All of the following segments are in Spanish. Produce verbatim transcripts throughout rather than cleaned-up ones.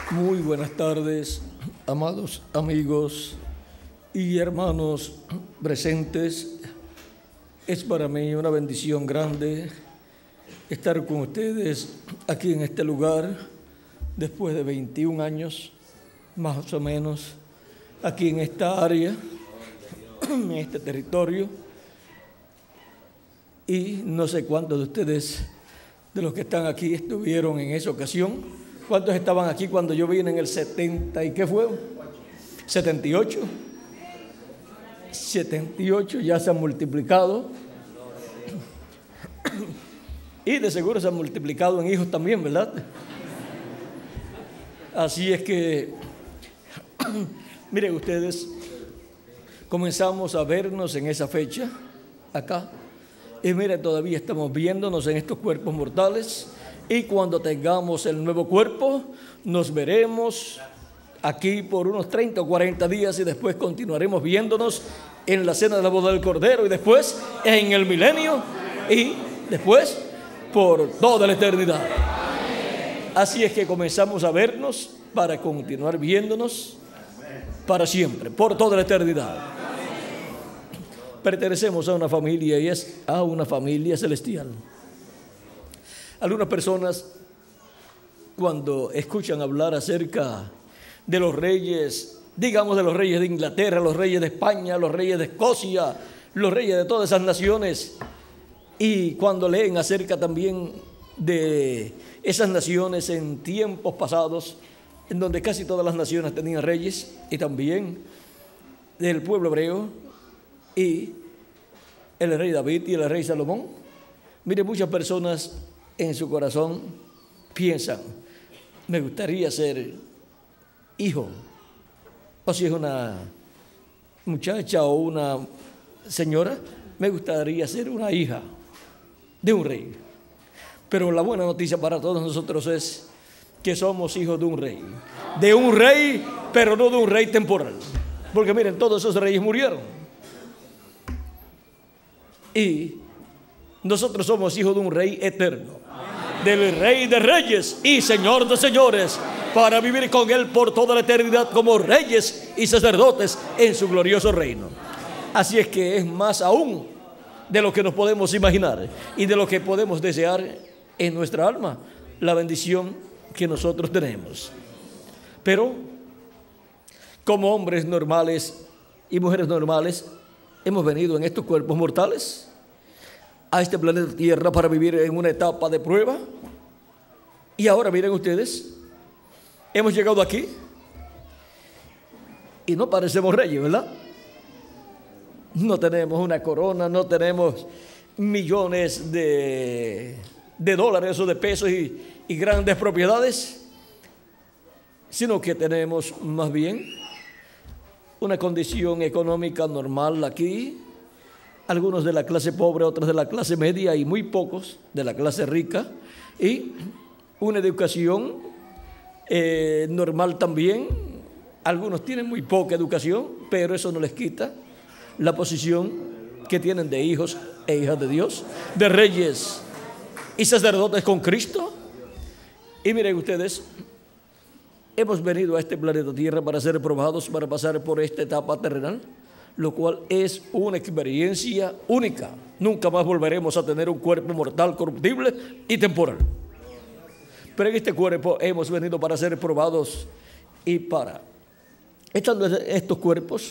Muy buenas tardes, amados amigos y hermanos presentes. Es para mí una bendición grande estar con ustedes aquí en este lugar después de veintiún años, más o menos, aquí en esta área, en este territorio. Y no sé cuántos de ustedes, de los que están aquí, estuvieron en esa ocasión. ¿Cuántos estaban aquí cuando yo vine en el setenta y qué fue? setenta y ocho. setenta y ocho ya se han multiplicado. Y de seguro se han multiplicado en hijos también, ¿verdad? Así es que, miren ustedes, comenzamos a vernos en esa fecha, acá. Y miren, todavía estamos viéndonos en estos cuerpos mortales. Y cuando tengamos el nuevo cuerpo, nos veremos aquí por unos treinta o cuarenta días y después continuaremos viéndonos en la cena de la boda del Cordero y después en el milenio y después por toda la eternidad. Así es que comenzamos a vernos para continuar viéndonos para siempre, por toda la eternidad. Pertenecemos a una familia y es a una familia celestial. Algunas personas, cuando escuchan hablar acerca de los reyes, digamos de los reyes de Inglaterra, los reyes de España, los reyes de Escocia, los reyes de todas esas naciones, y cuando leen acerca también de esas naciones en tiempos pasados, en donde casi todas las naciones tenían reyes, y también del pueblo hebreo, y el rey David y el rey Salomón, mire, muchas personas en su corazón piensan, me gustaría ser hijo, o si es una muchacha o una señora, me gustaría ser una hija de un rey. Pero la buena noticia para todos nosotros es que somos hijos de un rey, de un rey, pero no de un rey temporal, porque miren, todos esos reyes murieron y nosotros somos hijos de un rey eterno, del Rey de Reyes y Señor de Señores, para vivir con Él por toda la eternidad como reyes y sacerdotes en su glorioso reino. Así es que es más aún de lo que nos podemos imaginar y de lo que podemos desear en nuestra alma, la bendición que nosotros tenemos. Pero como hombres normales y mujeres normales, hemos venido en estos cuerpos mortales a este planeta Tierra para vivir en una etapa de prueba. Y ahora miren ustedes, hemos llegado aquí y no parecemos reyes, ¿verdad? No tenemos una corona, no tenemos millones de, de dólares o de pesos y, y grandes propiedades, sino que tenemos más bien una condición económica normal aquí. Algunos de la clase pobre, otros de la clase media y muy pocos de la clase rica, y una educación eh, normal también. Algunos tienen muy poca educación, pero eso no les quita la posición que tienen de hijos e hijas de Dios, de reyes y sacerdotes con Cristo. Y miren ustedes, hemos venido a este planeta Tierra para ser probados, para pasar por esta etapa terrenal, lo cual es una experiencia única. Nunca más volveremos a tener un cuerpo mortal, corruptible y temporal. Pero en este cuerpo hemos venido para ser probados y para, estando en estos cuerpos,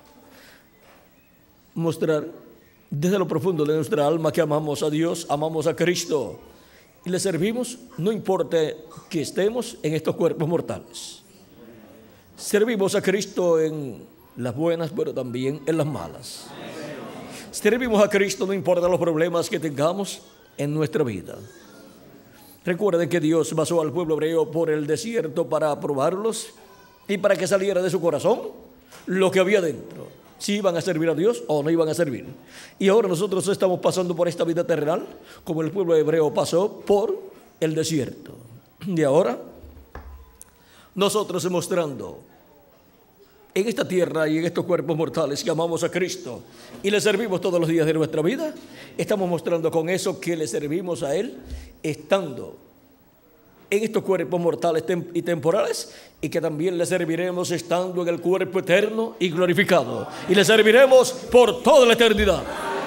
mostrar desde lo profundo de nuestra alma que amamos a Dios, amamos a Cristo y le servimos, no importa que estemos en estos cuerpos mortales. Servimos a Cristo en las buenas, pero también en las malas. Servimos a Cristo no importa los problemas que tengamos en nuestra vida. Recuerden que Dios pasó al pueblo hebreo por el desierto para probarlos y para que saliera de su corazón lo que había dentro, si iban a servir a Dios o no iban a servir. Y ahora nosotros estamos pasando por esta vida terrenal como el pueblo hebreo pasó por el desierto. Y ahora nosotros mostrando en esta tierra y en estos cuerpos mortales que amamos a Cristo y le servimos todos los días de nuestra vida, estamos mostrando con eso que le servimos a Él estando en estos cuerpos mortales y temporales, y que también le serviremos estando en el cuerpo eterno y glorificado, y le serviremos por toda la eternidad.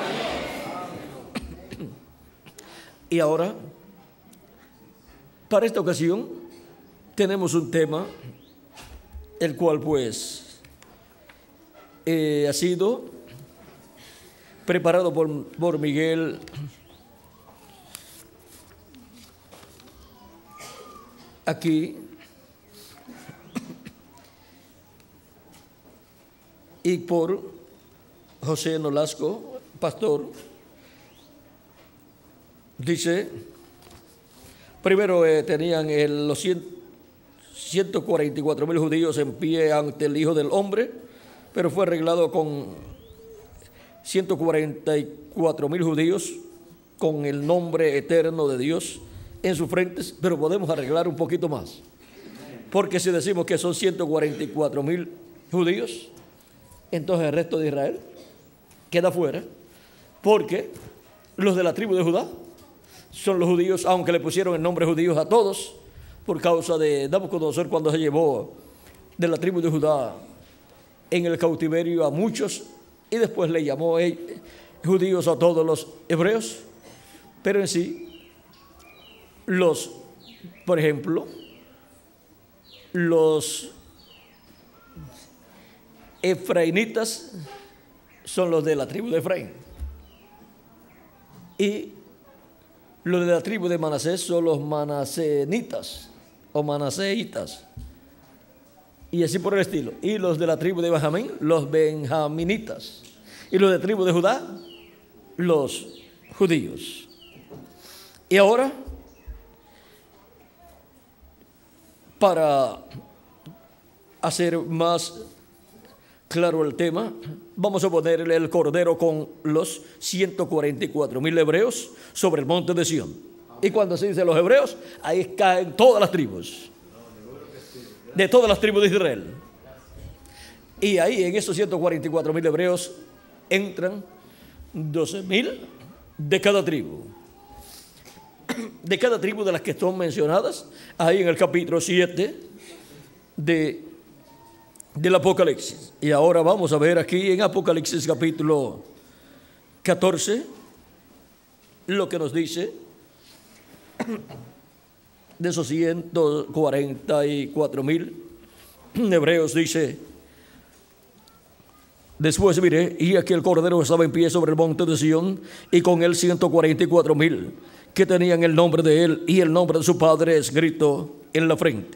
Y ahora, para esta ocasión, tenemos un tema, el cual pues eh, ha sido preparado por, por Miguel aquí, y por José Nolasco, pastor. Dice, primero eh, tenían el, los ciento cuarenta y cuatro mil judíos en pie ante el Hijo del Hombre, pero fue arreglado con ciento cuarenta y cuatro mil judíos con el nombre eterno de Dios en sus frentes, pero podemos arreglar un poquito más, porque si decimos que son ciento cuarenta y cuatro mil judíos, entonces el resto de Israel queda fuera, porque los de la tribu de Judá son los judíos, aunque le pusieron el nombre judíos a todos, por causa de Nabucodonosor cuando se llevó de la tribu de Judá en el cautiverio a muchos, y después le llamó eh, judíos a todos los hebreos. Pero en sí, los, por ejemplo, los efraimitas son los de la tribu de Efraín, y los de la tribu de Manasés son los manasenitas o manaseitas, y así por el estilo. Y los de la tribu de Benjamín, los benjaminitas, y los de la tribu de Judá, los judíos. Y ahora, para hacer más claro el tema, vamos a ponerle el cordero con los ciento cuarenta y cuatro mil hebreos sobre el monte de Sión. Y cuando se dice los hebreos, ahí caen todas las tribus, de todas las tribus de Israel. Y ahí en esos ciento cuarenta y cuatro mil hebreos entran doce mil de cada tribu. De cada tribu de las que están mencionadas ahí en el capítulo siete de del Apocalipsis. Y ahora vamos a ver aquí en Apocalipsis capítulo catorce lo que nos dice de esos ciento cuarenta y cuatro mil hebreos. Dice: después miré, y aquí el cordero estaba en pie sobre el monte de Sión, y con él ciento cuarenta y cuatro mil que tenían el nombre de él y el nombre de su padre escrito en la frente.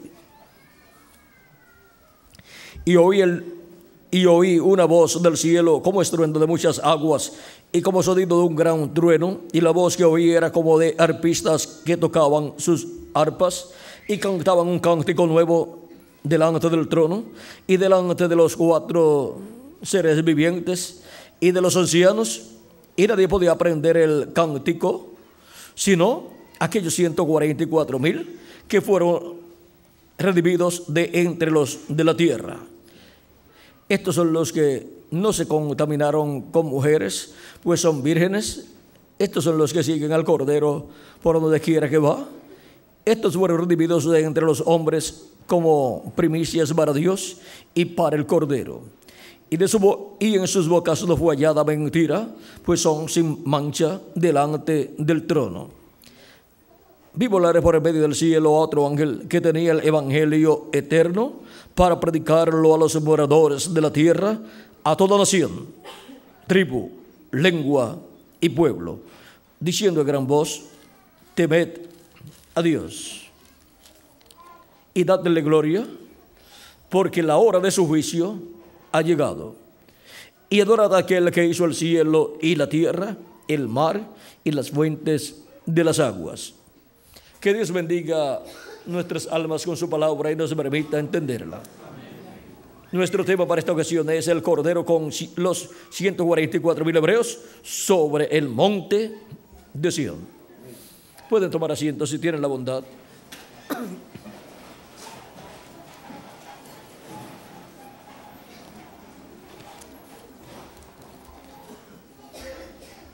Y oí, el, y oí una voz del cielo como estruendo de muchas aguas y como sonido de un gran trueno, y la voz que oí era como de arpistas que tocaban sus arpas y cantaban un cántico nuevo delante del trono y delante de los cuatro seres vivientes y de los ancianos, y nadie podía aprender el cántico sino aquellos ciento cuarenta y cuatro mil que fueron redimidos de entre los de la tierra. Estos son los que no se contaminaron con mujeres, pues son vírgenes. Estos son los que siguen al Cordero por donde quiera que va. Estos fueron redimidos de entre los hombres como primicias para Dios y para el Cordero. Y, de su, y en sus bocas no fue hallada mentira, pues son sin mancha delante del trono. Vi volar por el medio del cielo a otro ángel que tenía el evangelio eterno para predicarlo a los moradores de la tierra, a toda nación, tribu, lengua y pueblo, diciendo a gran voz: temed a Dios y dadle gloria, porque la hora de su juicio ha llegado. Y adorad a aquel que hizo el cielo y la tierra, el mar y las fuentes de las aguas. Que Dios bendiga nuestras almas con su palabra y nos permita entenderla. Amén. Nuestro tema para esta ocasión es el Cordero con los ciento cuarenta y cuatro mil hebreos sobre el monte de Sión. Pueden tomar asiento si tienen la bondad.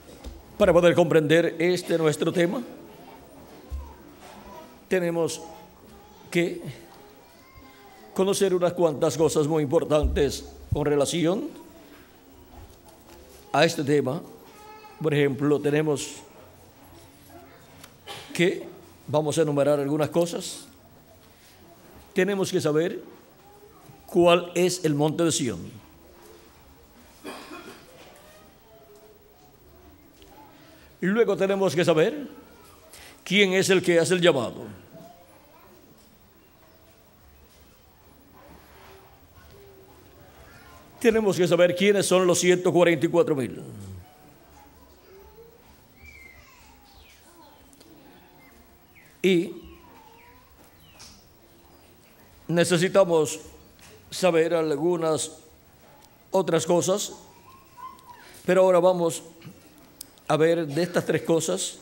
Para poder comprender este nuestro tema, tenemos que conocer unas cuantas cosas muy importantes con relación a este tema. Por ejemplo, tenemos que, vamos a enumerar algunas cosas. Tenemos que saber cuál es el monte de Sión. Luego tenemos que saber quién es el que hace el llamado. Tenemos que saber quiénes son los ciento cuarenta y cuatro mil. Y necesitamos saber algunas otras cosas, pero ahora vamos a ver de estas tres cosas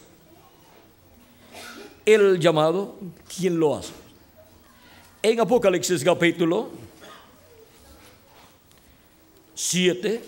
el llamado, quién lo hace. En Apocalipsis capítulo siete,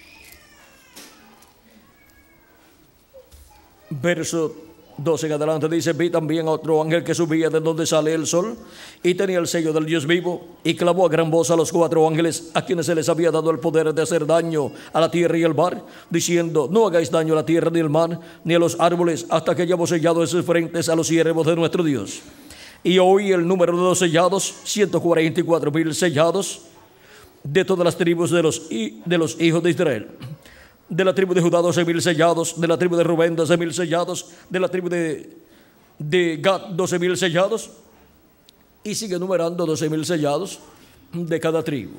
verso doce en adelante, dice: vi también a otro ángel que subía de donde sale el sol y tenía el sello del Dios vivo, y clamó a gran voz a los cuatro ángeles a quienes se les había dado el poder de hacer daño a la tierra y el mar, diciendo: no hagáis daño a la tierra ni al mar ni a los árboles hasta que hayamos sellado de sus frentes a los siervos de nuestro Dios. Y oí el número de los sellados, ciento cuarenta y cuatro mil sellados de todas las tribus de los, de los hijos de Israel. De la tribu de Judá, doce mil sellados. De la tribu de Rubén, doce mil sellados. De la tribu de, de Gad, doce mil sellados. Y sigue numerando doce mil sellados de cada tribu.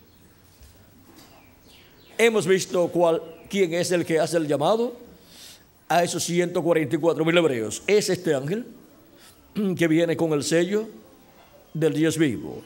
Hemos visto cuál, quién es el que hace el llamado a esos ciento cuarenta y cuatro mil hebreos. Es este ángel que viene con el sello del Dios vivo.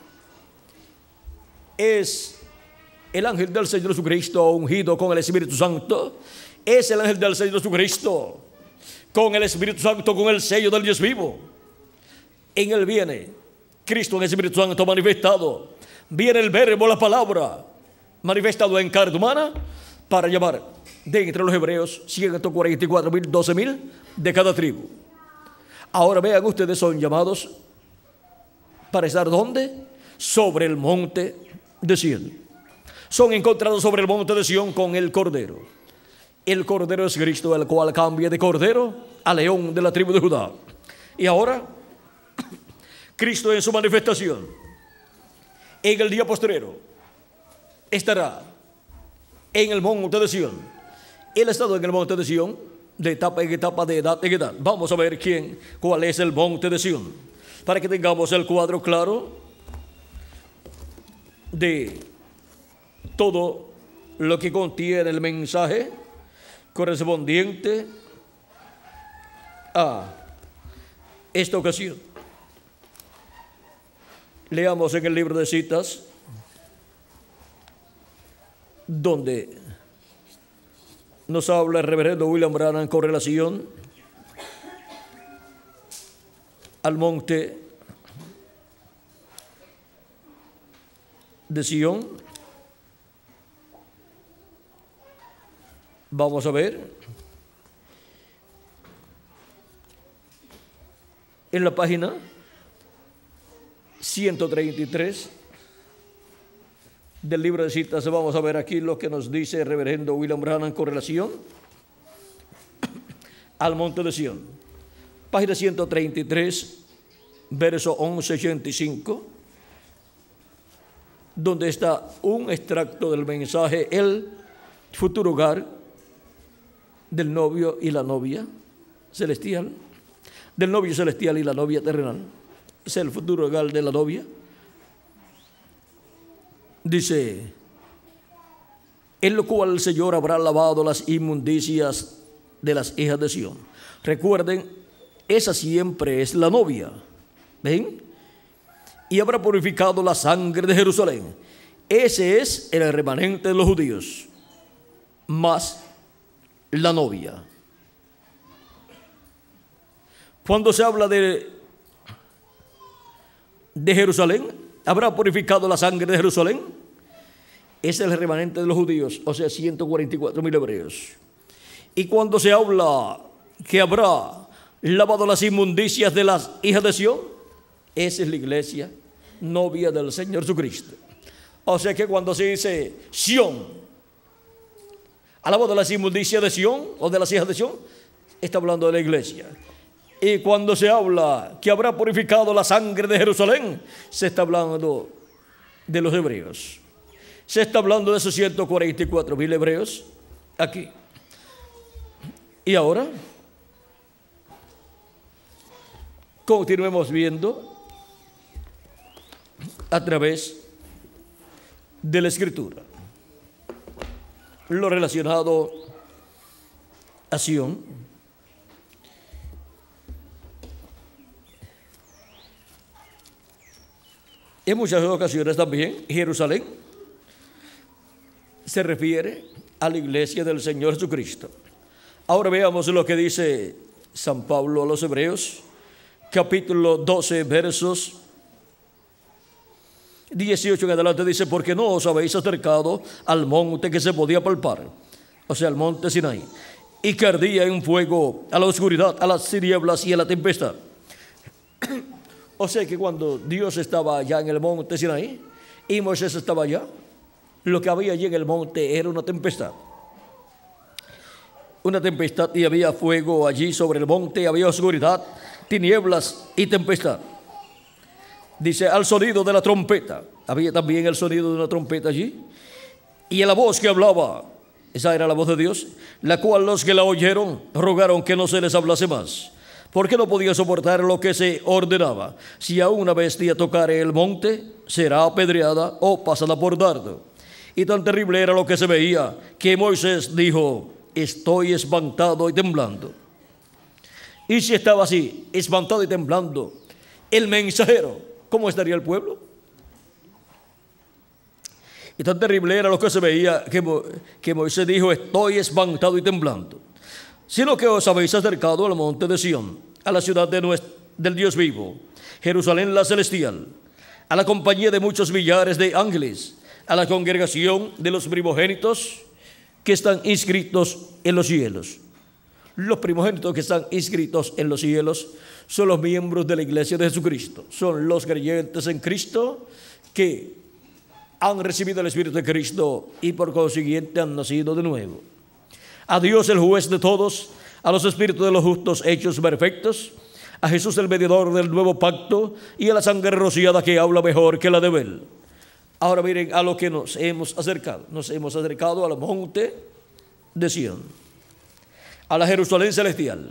Es el ángel del Señor Jesucristo ungido con el Espíritu Santo. Es el ángel del Señor Jesucristo con el Espíritu Santo, con el sello del Dios vivo. En él viene Cristo en el Espíritu Santo manifestado. Viene el verbo, la palabra, manifestado en carne humana, para llamar de entre los hebreos ciento cuarenta y cuatro mil, doce mil de cada tribu. Ahora vean ustedes, son llamados para estar ¿dónde? Sobre el monte de Sión. Son encontrados sobre el monte de Sión con el Cordero. El Cordero es Cristo, el cual cambia de Cordero a León de la tribu de Judá. Y ahora, Cristo en su manifestación, en el día postrero, estará en el monte de Sión. Él ha estado en el monte de Sión de etapa en etapa, de edad en edad. Vamos a ver quién, cuál es el monte de Sión, para que tengamos el cuadro claro de todo lo que contiene el mensaje correspondiente a esta ocasión. Leamos en el libro de citas, donde nos habla el reverendo William Branham con relación al monte de Sión. Vamos a ver en la página ciento treinta y tres del libro de citas. Vamos a ver aquí lo que nos dice el reverendo William Branham con relación al monte de Sión. Página ciento treinta y tres, verso once ochenta y cinco, donde está un extracto del mensaje, el futuro hogar del novio y la novia celestial, del novio celestial y la novia terrenal. Es el futuro hogar de la novia. Dice: en lo cual el Señor habrá lavado las inmundicias de las hijas de Sión. Recuerden, esa siempre es la novia. ¿Ven? Y habrá purificado la sangre de Jerusalén. Ese es el remanente de los judíos, más la novia. Cuando se habla de, de Jerusalén, habrá purificado la sangre de Jerusalén. Ese es el remanente de los judíos, o sea, ciento cuarenta y cuatro mil hebreos. Y cuando se habla que habrá lavado las inmundicias de las hijas de Sión, Esa es la iglesia novia del Señor Jesucristo. O sea que cuando se dice Sión, a la voz de las inmundicias de Sión o de las hijas de Sión, está hablando de la iglesia. Y cuando se habla que habrá purificado la sangre de Jerusalén, se está hablando de los hebreos. Se está hablando de esos ciento cuarenta y cuatro mil hebreos aquí. Y ahora continuemos viendo a través de la Escritura lo relacionado a Sión. En muchas ocasiones también Jerusalén se refiere a la iglesia del Señor Jesucristo. Ahora veamos lo que dice San Pablo a los Hebreos, capítulo doce, versos dieciocho en adelante. Dice: porque no os habéis acercado al monte que se podía palpar, o sea, al monte Sinaí, y que ardía en fuego, a la oscuridad, a las tinieblas y a la tempestad. O sea que cuando Dios estaba allá en el monte Sinaí y Moisés estaba allá, lo que había allí en el monte era una tempestad. Una tempestad, y había fuego allí sobre el monte, había oscuridad, tinieblas y tempestad. Dice: al sonido de la trompeta. Había también el sonido de una trompeta allí. Y a la voz que hablaba, esa era la voz de Dios, la cual los que la oyeron rogaron que no se les hablase más, porque no podía soportar lo que se ordenaba. Si a una bestia tocare el monte, será apedreada o pasada por dardo. Y tan terrible era lo que se veía, que Moisés dijo: estoy espantado y temblando. Y si estaba así, espantado y temblando, el mensajero, ¿cómo estaría el pueblo? Y tan terrible era lo que se veía, que, que Moisés dijo: estoy espantado y temblando. Sino que os habéis acercado al monte de Sión, a la ciudad de nuestro, del Dios vivo, Jerusalén la celestial, a la compañía de muchos millares de ángeles, a la congregación de los primogénitos que están inscritos en los cielos. Los primogénitos que están inscritos en los cielos son los miembros de la iglesia de Jesucristo. Son los creyentes en Cristo que han recibido el Espíritu de Cristo y por consiguiente han nacido de nuevo. A Dios el juez de todos, a los espíritus de los justos hechos perfectos, a Jesús el mediador del nuevo pacto y a la sangre rociada que habla mejor que la de Abel. Ahora miren a lo que nos hemos acercado. Nos hemos acercado al monte de Sión, a la Jerusalén celestial.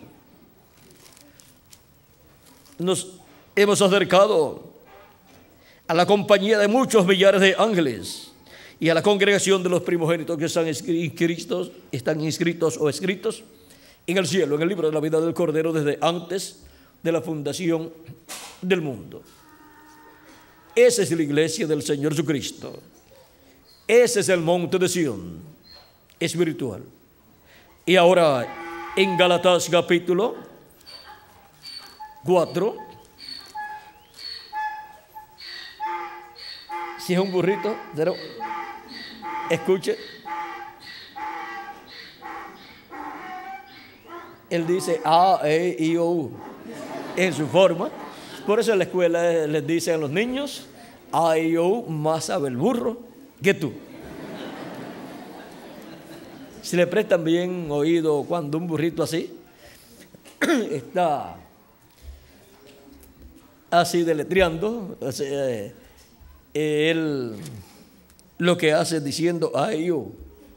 Nos hemos acercado a la compañía de muchos millares de ángeles y a la congregación de los primogénitos que están inscritos, están inscritos o escritos en el cielo, en el libro de la vida del Cordero desde antes de la fundación del mundo. Esa es la iglesia del Señor Jesucristo. Ese es el monte de Sión espiritual. Y ahora en Gálatas capítulo cuatro, si es un burrito, pero escuche, él dice A, E, I, O, U en su forma. Por eso en la escuela les dicen a los niños: A, I, O, U, más sabe el burro que tú. Si le prestan bien oído cuando un burrito así está así deletreando, o sea, él lo que hace es diciendo A, I, O, U.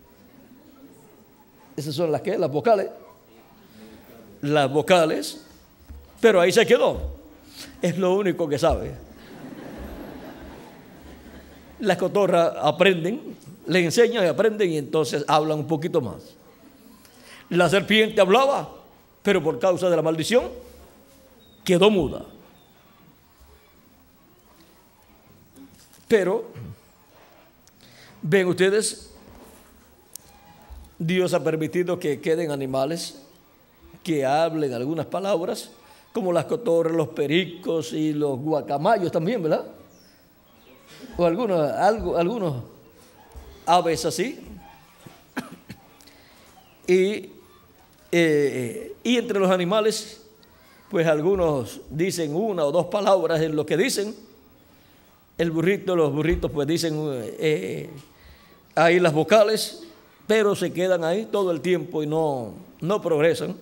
Esas son las que, las vocales. Las vocales, pero ahí se quedó. Es lo único que sabe. Las cotorras aprenden, le enseñan y aprenden, y entonces hablan un poquito más. La serpiente hablaba, pero por causa de la maldición quedó muda. Pero ven ustedes, Dios ha permitido que queden animales que hablen algunas palabras, como las cotorras, los pericos y los guacamayos también, ¿verdad? O algunos, algo, algunos aves así. Y, eh, y entre los animales, pues algunos dicen una o dos palabras en lo que dicen. El burrito, los burritos pues dicen eh, ahí las vocales, pero se quedan ahí todo el tiempo y no, no progresan.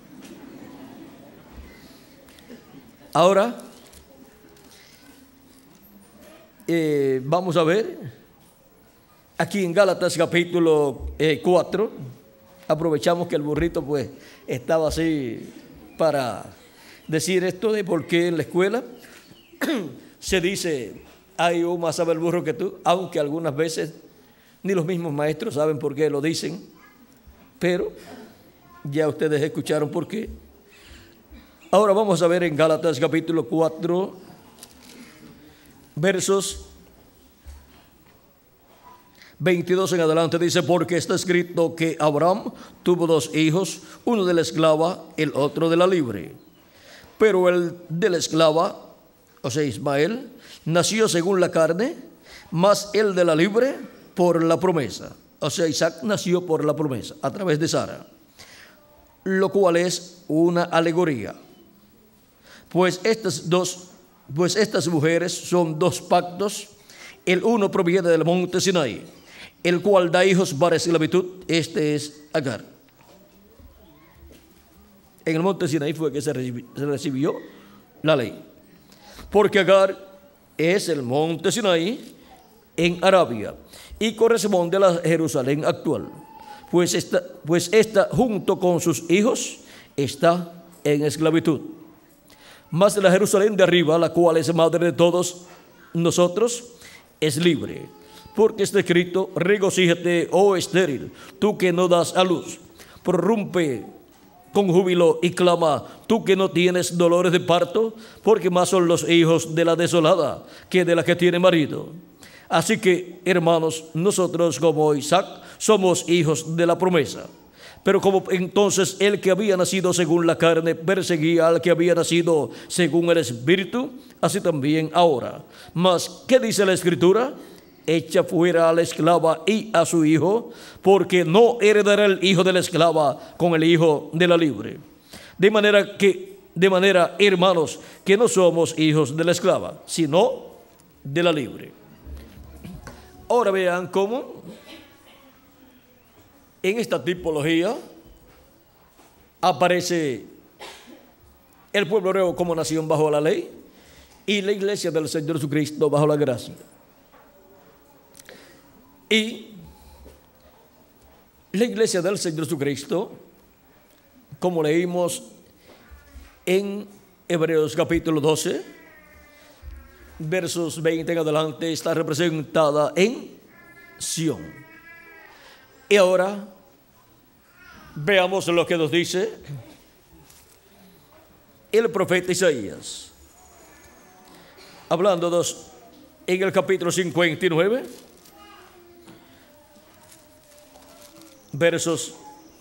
Ahora, eh, vamos a ver, aquí en Gálatas capítulo eh, cuatro, aprovechamos que el burrito pues estaba así para decir esto de por qué en la escuela se dice, hay un más sabe el burro que tú, aunque algunas veces ni los mismos maestros saben por qué lo dicen, pero ya ustedes escucharon por qué. Ahora vamos a ver en Gálatas capítulo cuatro, versos veintidós en adelante, dice, porque está escrito que Abraham tuvo dos hijos, uno de la esclava, el otro de la libre. Pero el de la esclava, o sea, Ismael, nació según la carne, mas el de la libre por la promesa. O sea, Isaac nació por la promesa, a través de Sara, lo cual es una alegoría. Pues estas dos, pues estas mujeres son dos pactos. El uno proviene del monte Sinaí, el cual da hijos para esclavitud. Este es Agar. En el monte Sinaí fue que se recibió, se recibió la ley. Porque Agar es el monte Sinaí en Arabia y corresponde a la Jerusalén actual. Pues esta, pues esta junto con sus hijos está en esclavitud. Mas la Jerusalén de arriba, la cual es madre de todos nosotros, es libre. Porque está escrito, regocíjate, oh estéril, tú que no das a luz, prorrumpe con júbilo y clama, tú que no tienes dolores de parto, porque más son los hijos de la desolada que de la que tiene marido. Así que, hermanos, nosotros como Isaac somos hijos de la promesa. Pero como entonces el que había nacido según la carne perseguía al que había nacido según el Espíritu, así también ahora. Mas, ¿qué dice la Escritura? Echa fuera a la esclava y a su hijo, porque no heredará el hijo de la esclava con el hijo de la libre. De manera que, de manera, hermanos, que no somos hijos de la esclava, sino de la libre. Ahora vean cómo en esta tipología aparece el pueblo hebreo como nación bajo la ley y la iglesia del Señor Jesucristo bajo la gracia. Y la iglesia del Señor Jesucristo, como leímos en Hebreos capítulo doce, versos veinte en adelante, está representada en Sión. Y ahora veamos lo que nos dice el profeta Isaías, hablándonos en el capítulo cincuenta y nueve, versos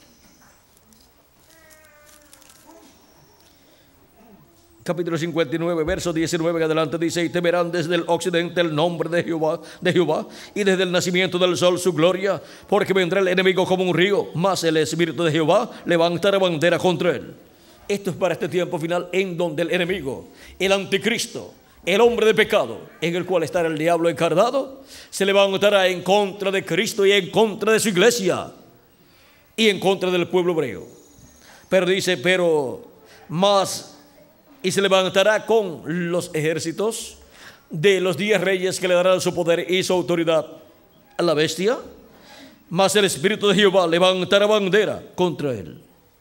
capítulo cincuenta y nueve, verso diecinueve en adelante, dice, y temerán desde el occidente el nombre de Jehová, de Jehová, y desde el nacimiento del sol su gloria, porque vendrá el enemigo como un río, mas el Espíritu de Jehová levantará bandera contra él. Esto es para este tiempo final, en donde el enemigo, el anticristo, el hombre de pecado, en el cual estará el diablo encarnado, se levantará en contra de Cristo y en contra de su iglesia y en contra del pueblo hebreo. Pero dice, pero más, y se levantará con los ejércitos de los diez reyes que le darán su poder y su autoridad a la bestia, mas el Espíritu de Jehová levantará bandera contra él.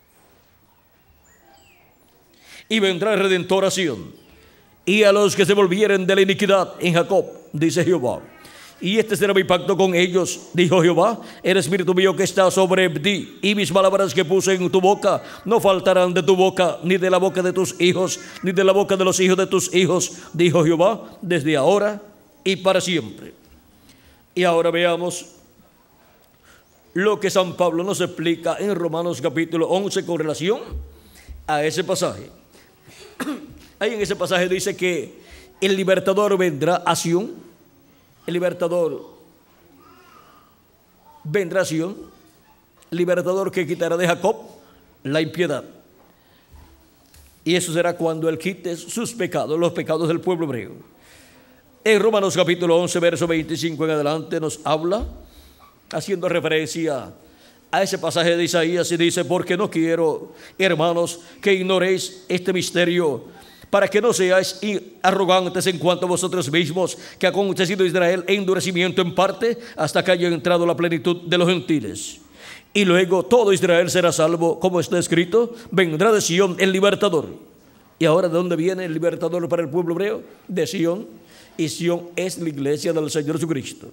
Y vendrá el Redentor a Sión, y a los que se volvieren de la iniquidad en Jacob, dice Jehová. Y este será mi pacto con ellos, dijo Jehová, el Espíritu mío que está sobre ti, y mis palabras que puse en tu boca no faltarán de tu boca, ni de la boca de tus hijos, ni de la boca de los hijos de tus hijos, dijo Jehová, desde ahora y para siempre. Y ahora veamos lo que San Pablo nos explica en Romanos capítulo once con relación a ese pasaje. Ahí en ese pasaje dice que el libertador vendrá a Sión. El libertador vendrá a Sión, libertador que quitará de Jacob la impiedad. Y eso será cuando Él quite sus pecados, los pecados del pueblo hebreo. En Romanos capítulo once, verso veinticinco en adelante nos habla, haciendo referencia a ese pasaje de Isaías, y dice: porque no quiero, hermanos, que ignoréis este misterio, para que no seáis arrogantes en cuanto a vosotros mismos, que ha acontecido Israel endurecimiento en parte, hasta que haya entrado la plenitud de los gentiles. Y luego todo Israel será salvo, como está escrito: vendrá de Sión el libertador. ¿Y ahora de dónde viene el libertador para el pueblo hebreo? De Sión. Y Sión es la iglesia del Señor Jesucristo.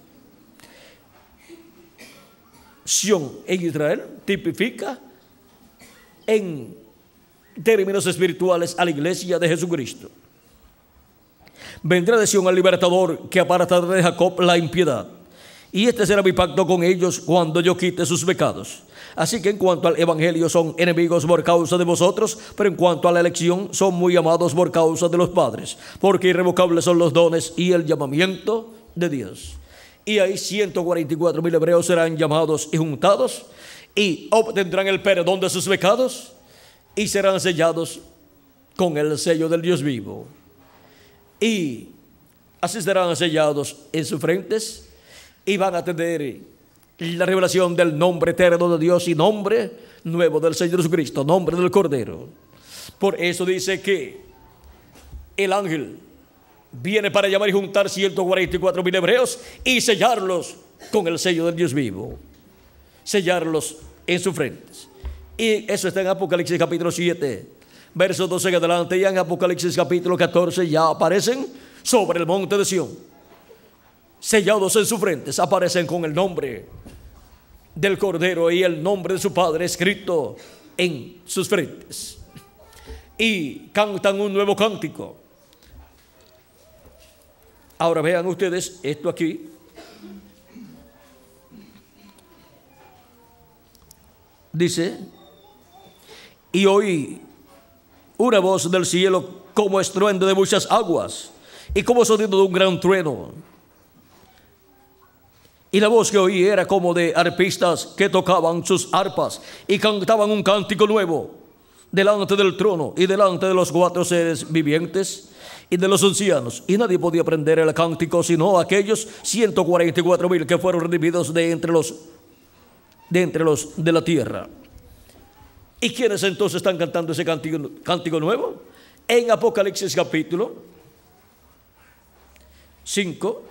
Sión en Israel tipifica en términos espirituales a la iglesia de Jesucristo. Vendrá de Sión al libertador, que apartará de Jacob la impiedad. Y este será mi pacto con ellos cuando yo quite sus pecados. Así que en cuanto al evangelio son enemigos por causa de vosotros, pero en cuanto a la elección son muy amados por causa de los padres, porque irrevocables son los dones y el llamamiento de Dios. Y ahí ciento cuarenta y cuatro mil hebreos serán llamados y juntados, y obtendrán el perdón de sus pecados, y serán sellados con el sello del Dios vivo. Y así serán sellados en sus frentes, y van a tener la revelación del nombre eterno de Dios y nombre nuevo del Señor Jesucristo, nombre del Cordero. Por eso dice que el ángel viene para llamar y juntar ciento cuarenta y cuatro mil hebreos y sellarlos con el sello del Dios vivo, sellarlos en sus frentes. Y eso está en Apocalipsis capítulo siete, verso doce en adelante. Y en Apocalipsis capítulo catorce ya aparecen sobre el monte de Sión, sellados en sus frentes, aparecen con el nombre del Cordero y el nombre de su Padre escrito en sus frentes, y cantan un nuevo cántico. Ahora vean ustedes esto aquí. Dice: y oí una voz del cielo como estruendo de muchas aguas y como sonido de un gran trueno. Y la voz que oí era como de arpistas que tocaban sus arpas y cantaban un cántico nuevo delante del trono y delante de los cuatro seres vivientes y de los ancianos. Y nadie podía aprender el cántico sino aquellos ciento cuarenta y cuatro mil que fueron redimidos de entre los de entre los de la tierra. ¿Y quiénes entonces están cantando ese cántico, cántico nuevo? En Apocalipsis capítulo cinco,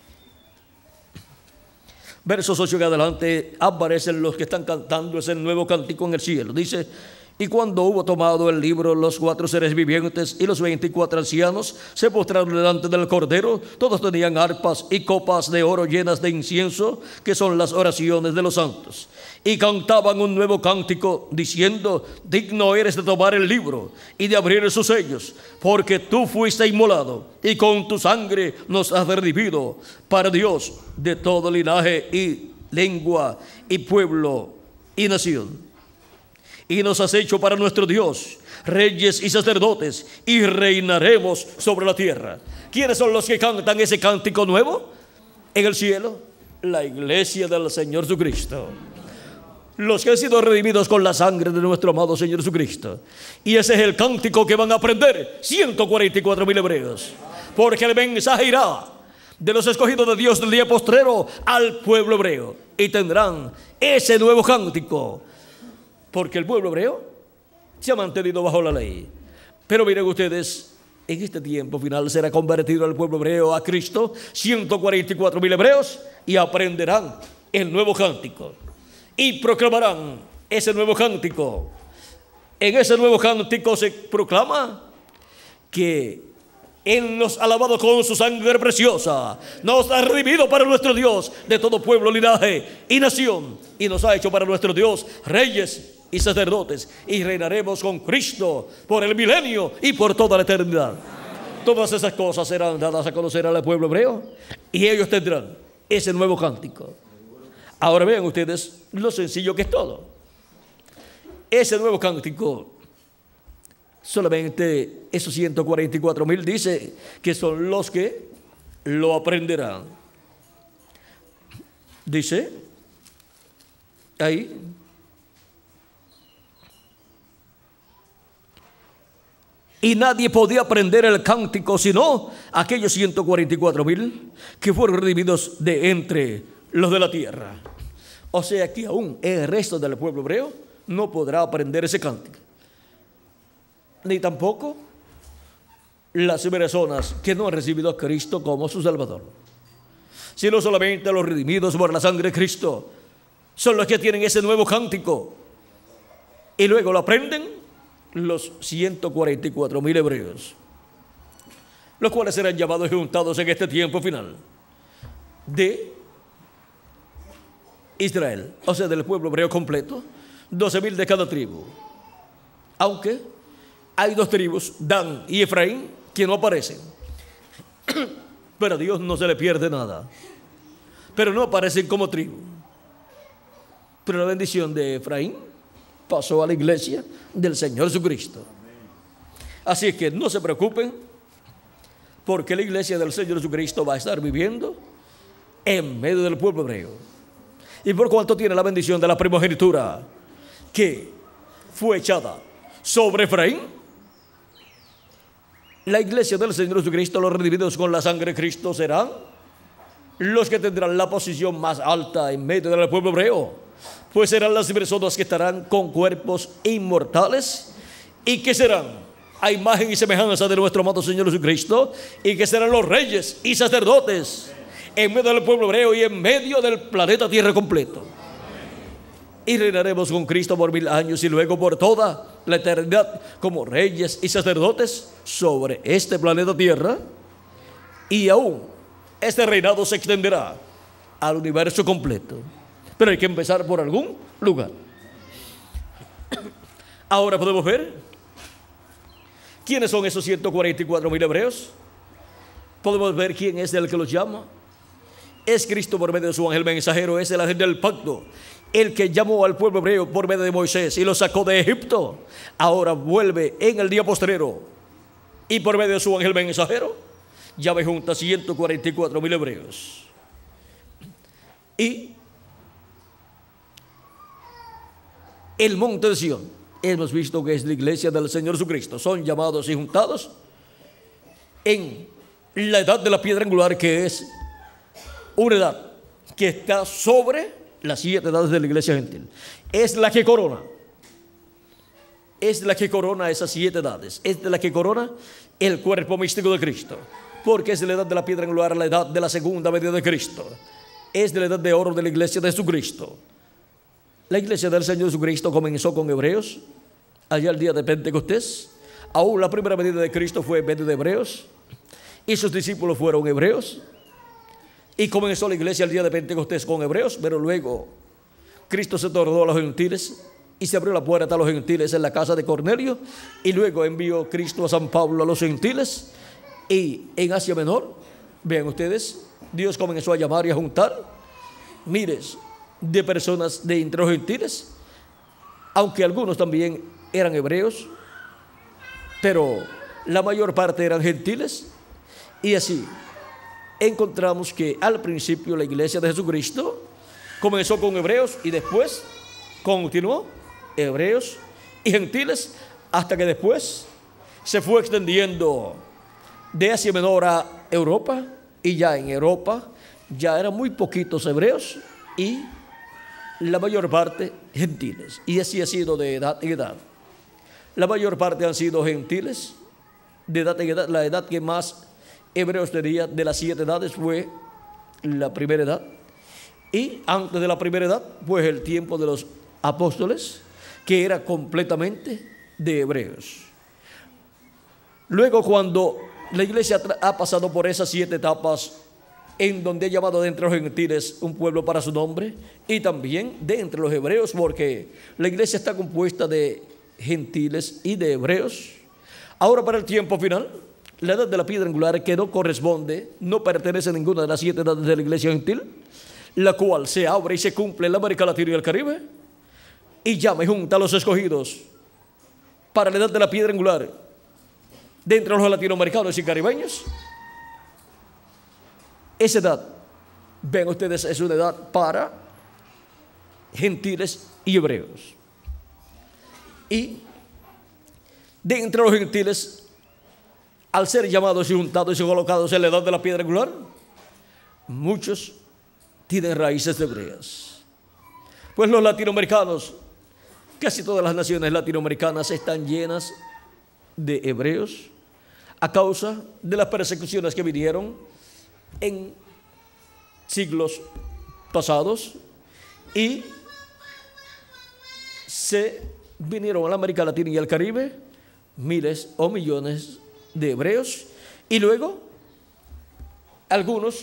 versos ocho en adelante, aparecen los que están cantando ese nuevo cántico en el cielo. Dice: y cuando hubo tomado el libro, los cuatro seres vivientes y los veinticuatro ancianos se postraron delante del Cordero. Todos tenían arpas y copas de oro llenas de incienso, que son las oraciones de los santos. Y cantaban un nuevo cántico, diciendo: digno eres de tomar el libro y de abrir sus sellos, porque tú fuiste inmolado, y con tu sangre nos has redimido para Dios de todo linaje y lengua y pueblo y nación. Y nos has hecho para nuestro Dios reyes y sacerdotes, y reinaremos sobre la tierra. ¿Quiénes son los que cantan ese cántico nuevo en el cielo? La iglesia del Señor Jesucristo, los que han sido redimidos con la sangre de nuestro amado Señor Jesucristo. Y ese es el cántico que van a aprender ciento cuarenta y cuatro mil hebreos, porque el mensaje irá de los escogidos de Dios del día postrero al pueblo hebreo, y tendrán ese nuevo cántico, porque el pueblo hebreo se ha mantenido bajo la ley. Pero miren ustedes, en este tiempo final será convertido el pueblo hebreo a Cristo, ciento cuarenta y cuatro mil hebreos, y aprenderán el nuevo cántico y proclamarán ese nuevo cántico. En ese nuevo cántico se proclama que Él nos ha lavado con su sangre preciosa, nos ha redimido para nuestro Dios de todo pueblo, linaje y nación, y nos ha hecho para nuestro Dios reyes y sacerdotes, y reinaremos con Cristo por el milenio y por toda la eternidad. Todas esas cosas serán dadas a conocer al pueblo hebreo, y ellos tendrán ese nuevo cántico. Ahora vean ustedes lo sencillo que es todo. Ese nuevo cántico, solamente esos ciento cuarenta y cuatro mil dice que son los que lo aprenderán. Dice ahí: y nadie podía aprender el cántico sino aquellos ciento cuarenta y cuatro mil que fueron redimidos de entre los de la tierra. O sea que aún el resto del pueblo hebreo no podrá aprender ese cántico, ni tampoco las personas que no han recibido a Cristo como su Salvador, sino solamente los redimidos por la sangre de Cristo son los que tienen ese nuevo cántico, y luego lo aprenden los ciento cuarenta y cuatro mil hebreos, los cuales serán llamados y juntados en este tiempo final de Israel, o sea, del pueblo hebreo completo, doce mil de cada tribu. Aunque hay dos tribus, Dan y Efraín, que no aparecen, pero a Dios no se le pierde nada, pero no aparecen como tribu. Pero la bendición de Efraín pasó a la iglesia del Señor Jesucristo. Así que no se preocupen, porque la iglesia del Señor Jesucristo va a estar viviendo en medio del pueblo hebreo. Y por cuanto tiene la bendición de la primogenitura que fue echada sobre Efraín, la iglesia del Señor Jesucristo, los redimidos con la sangre de Cristo, serán los que tendrán la posición más alta en medio del pueblo hebreo, pues serán las personas que estarán con cuerpos inmortales y que serán a imagen y semejanza de nuestro amado Señor Jesucristo, y que serán los reyes y sacerdotes en medio del pueblo hebreo y en medio del planeta Tierra completo. Y reinaremos con Cristo por mil años y luego por toda la eternidad como reyes y sacerdotes sobre este planeta Tierra. Y aún este reinado se extenderá al universo completo, pero hay que empezar por algún lugar. Ahora podemos ver quiénes son esos ciento cuarenta y cuatro mil hebreos. Podemos ver quién es el que los llama. Es Cristo por medio de su ángel mensajero, es el ángel del pacto, el que llamó al pueblo hebreo por medio de Moisés y lo sacó de Egipto. Ahora vuelve en el día postrero y por medio de su ángel mensajero llama junta ciento cuarenta y cuatro mil hebreos. Y el monte de Sión, hemos visto que es la iglesia del Señor Jesucristo, son llamados y juntados en la edad de la piedra angular, que es una edad que está sobre las siete edades de la iglesia gentil. Es la que corona, es la que corona esas siete edades, es la que corona el cuerpo místico de Cristo, porque es la edad de la piedra angular, la edad de la segunda venida de Cristo, es de la edad de oro de la iglesia de Jesucristo. La iglesia del Señor Jesucristo comenzó con hebreos, allá el día de Pentecostés. Aún la primera venida de Cristo fue en medio de hebreos, y sus discípulos fueron hebreos. Y comenzó la iglesia el día de Pentecostés con hebreos, pero luego Cristo se tornó a los gentiles y se abrió la puerta a los gentiles en la casa de Cornelio, y luego envió Cristo a San Pablo a los gentiles. Y en Asia Menor, vean ustedes, Dios comenzó a llamar y a juntar miles de personas de entre los gentiles, aunque algunos también eran hebreos, pero la mayor parte eran gentiles. Y así encontramos que al principio la iglesia de Jesucristo comenzó con hebreos y después continuó hebreos y gentiles, hasta que después se fue extendiendo de Asia Menor a Europa, y ya en Europa ya eran muy poquitos hebreos y la mayor parte gentiles, y así ha sido de edad en edad. La mayor parte han sido gentiles de edad en edad. La edad que más hebreos tenía de las siete edades fue la primera edad, y antes de la primera edad pues el tiempo de los apóstoles, que era completamente de hebreos. Luego, cuando la iglesia ha pasado por esas siete etapas, en donde ha llamado de entre los gentiles un pueblo para su nombre, y también de entre los hebreos, porque la iglesia está compuesta de gentiles y de hebreos. Ahora, para el tiempo final, la edad de la piedra angular, que no corresponde, no pertenece a ninguna de las siete edades de la iglesia gentil, la cual se abre y se cumple en la América Latina y el Caribe, y llama y junta a los escogidos para la edad de la piedra angular de entre los latinoamericanos y caribeños. Esa edad, ven ustedes, es una edad para gentiles y hebreos. Y de entre los gentiles al ser llamados y untados y colocados en la edad de la piedra angular, muchos tienen raíces hebreas. Pues los latinoamericanos, casi todas las naciones latinoamericanas están llenas de hebreos a causa de las persecuciones que vinieron en siglos pasados y se vinieron a la América Latina y al Caribe miles o millones de hebreos, y luego algunos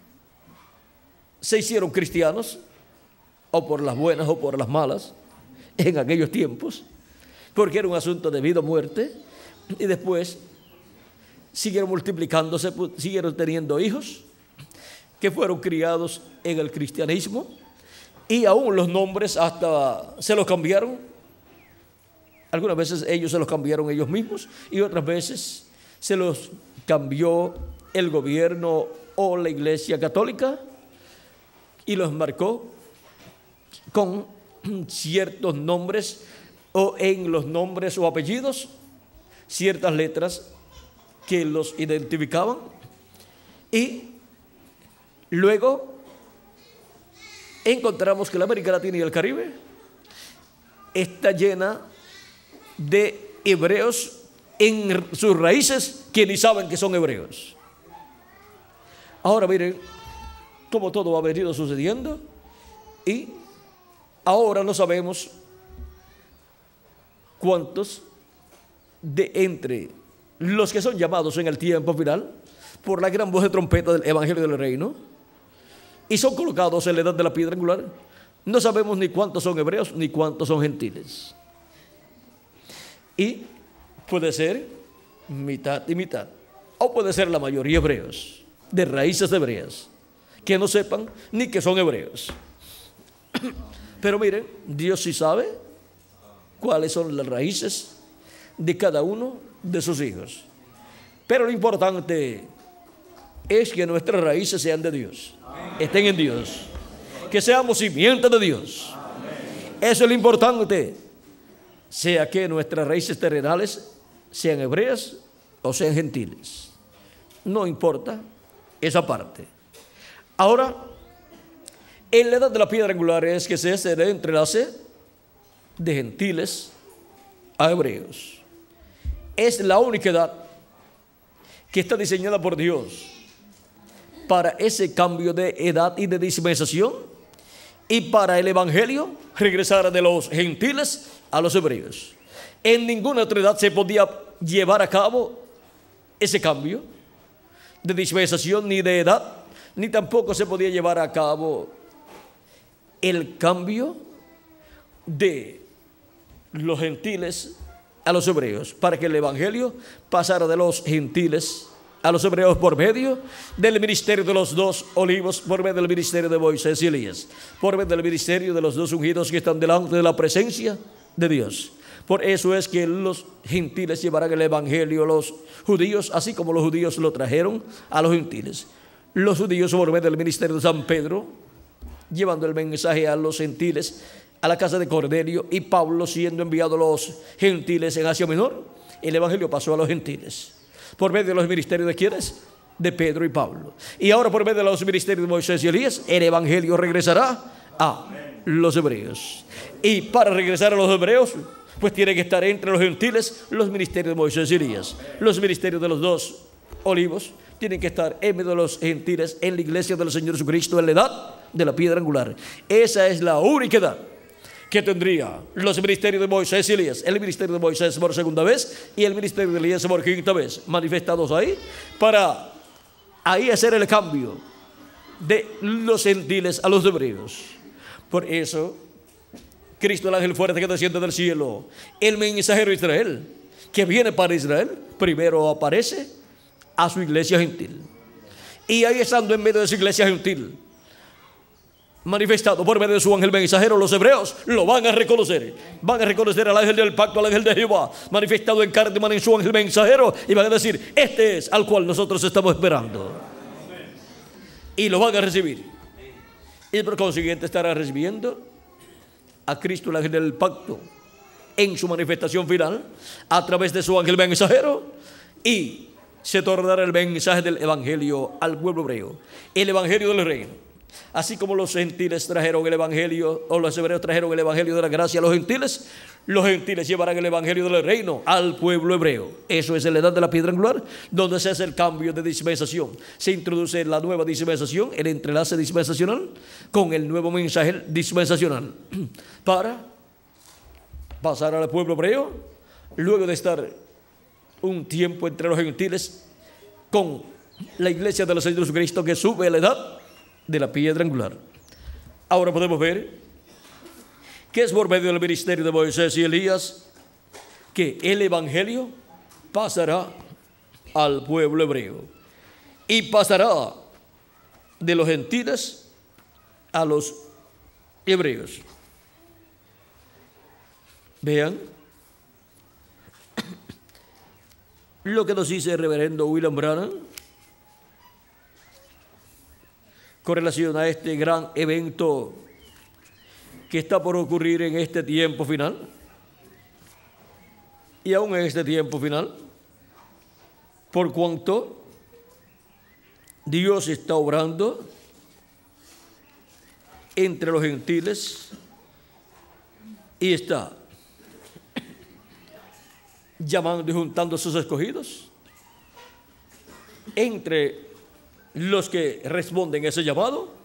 se hicieron cristianos, o por las buenas o por las malas, en aquellos tiempos, porque era un asunto de vida o muerte, y después siguieron multiplicándose, siguieron teniendo hijos que fueron criados en el cristianismo, y aún los nombres hasta se los cambiaron. Algunas veces ellos se los cambiaron ellos mismos, y otras veces se los cambió el gobierno o la Iglesia Católica y los marcó con ciertos nombres, o en los nombres o apellidos ciertas letras que los identificaban. Y luego encontramos que la América Latina y el Caribe está llena de hebreos en sus raíces que ni saben que son hebreos. Ahora miren cómo todo ha venido sucediendo, y ahora no sabemos cuántos de entre los que son llamados en el tiempo final por la gran voz de trompeta del Evangelio del Reino y son colocados en la edad de la piedra angular, no sabemos ni cuántos son hebreos ni cuántos son gentiles. Y puede ser mitad y mitad, o puede ser la mayoría hebreos, de raíces hebreas, que no sepan ni que son hebreos. Pero miren, Dios sí sabe cuáles son las raíces de cada uno de sus hijos. Pero lo importante es que nuestras raíces sean de Dios, estén en Dios, que seamos simientes de Dios. Eso es lo importante, sea que nuestras raíces terrenales sean hebreas o sean gentiles, no importa esa parte. Ahora, en la edad de la piedra angular es que se hace el entrelace de gentiles a hebreos. Es la única edad que está diseñada por Dios para ese cambio de edad y de dispensación, y para el evangelio regresar de los gentiles a los hebreos. En ninguna otra edad se podía llevar a cabo ese cambio de dispensación, ni de edad, ni tampoco se podía llevar a cabo el cambio de los gentiles a los hebreos, para que el evangelio pasara de los gentiles a los hebreos por medio del ministerio de los dos olivos, por medio del ministerio de Moisés y Elías, por medio del ministerio de los dos ungidos que están delante de la presencia de Dios. Por eso es que los gentiles llevarán el evangelio a los judíos, así como los judíos lo trajeron a los gentiles. Los judíos por medio del ministerio de San Pedro, llevando el mensaje a los gentiles, a la casa de Cornelio, y Pablo siendo enviado a los gentiles en Asia Menor, el evangelio pasó a los gentiles. Por medio de los ministerios de ¿quiénes? De Pedro y Pablo. Y ahora por medio de los ministerios de Moisés y Elías, el evangelio regresará a los hebreos. Y para regresar a los hebreos, pues tiene que estar entre los gentiles los ministerios de Moisés y Elías. Los ministerios de los dos olivos tienen que estar en medio de los gentiles en la iglesia del Señor Jesucristo en la edad de la piedra angular. Esa es la única edad que tendría los ministerios de Moisés y Elías, el ministerio de Moisés por segunda vez y el ministerio de Elías por quinta vez, manifestados ahí, para ahí hacer el cambio de los gentiles a los hebreos. Por eso, Cristo, el ángel fuerte que desciende del cielo, el mensajero de Israel, que viene para Israel, primero aparece a su iglesia gentil. Y ahí estando en medio de su iglesia gentil, manifestado por medio de su ángel mensajero, los hebreos lo van a reconocer. Van a reconocer al ángel del pacto, al ángel de Jehová, manifestado en carne en su ángel mensajero, y van a decir: este es al cual nosotros estamos esperando. Y lo van a recibir. Y por consiguiente estará recibiendo a Cristo, el ángel del pacto, en su manifestación final, a través de su ángel mensajero, y se tornará el mensaje del evangelio al pueblo hebreo, el evangelio del reino. Así como los gentiles trajeron el evangelio, o los hebreos trajeron el evangelio de la gracia a los gentiles, los gentiles llevarán el evangelio del reino al pueblo hebreo. Eso es en la edad de la piedra angular, donde se hace el cambio de dispensación. Se introduce la nueva dispensación, el entrelace dispensacional, con el nuevo mensaje dispensacional, para pasar al pueblo hebreo, luego de estar un tiempo entre los gentiles, con la iglesia de los Señor Jesucristo, que sube a la edad de la piedra angular. Ahora podemos ver que es por medio del ministerio de Moisés y Elías que el evangelio pasará al pueblo hebreo y pasará de los gentiles a los hebreos. Vean lo que nos dice el reverendo William Branham con relación a este gran evento que está por ocurrir en este tiempo final. Y aún en este tiempo final, por cuanto Dios está obrando entre los gentiles y está llamando y juntando a sus escogidos, entre los que responden a ese llamado,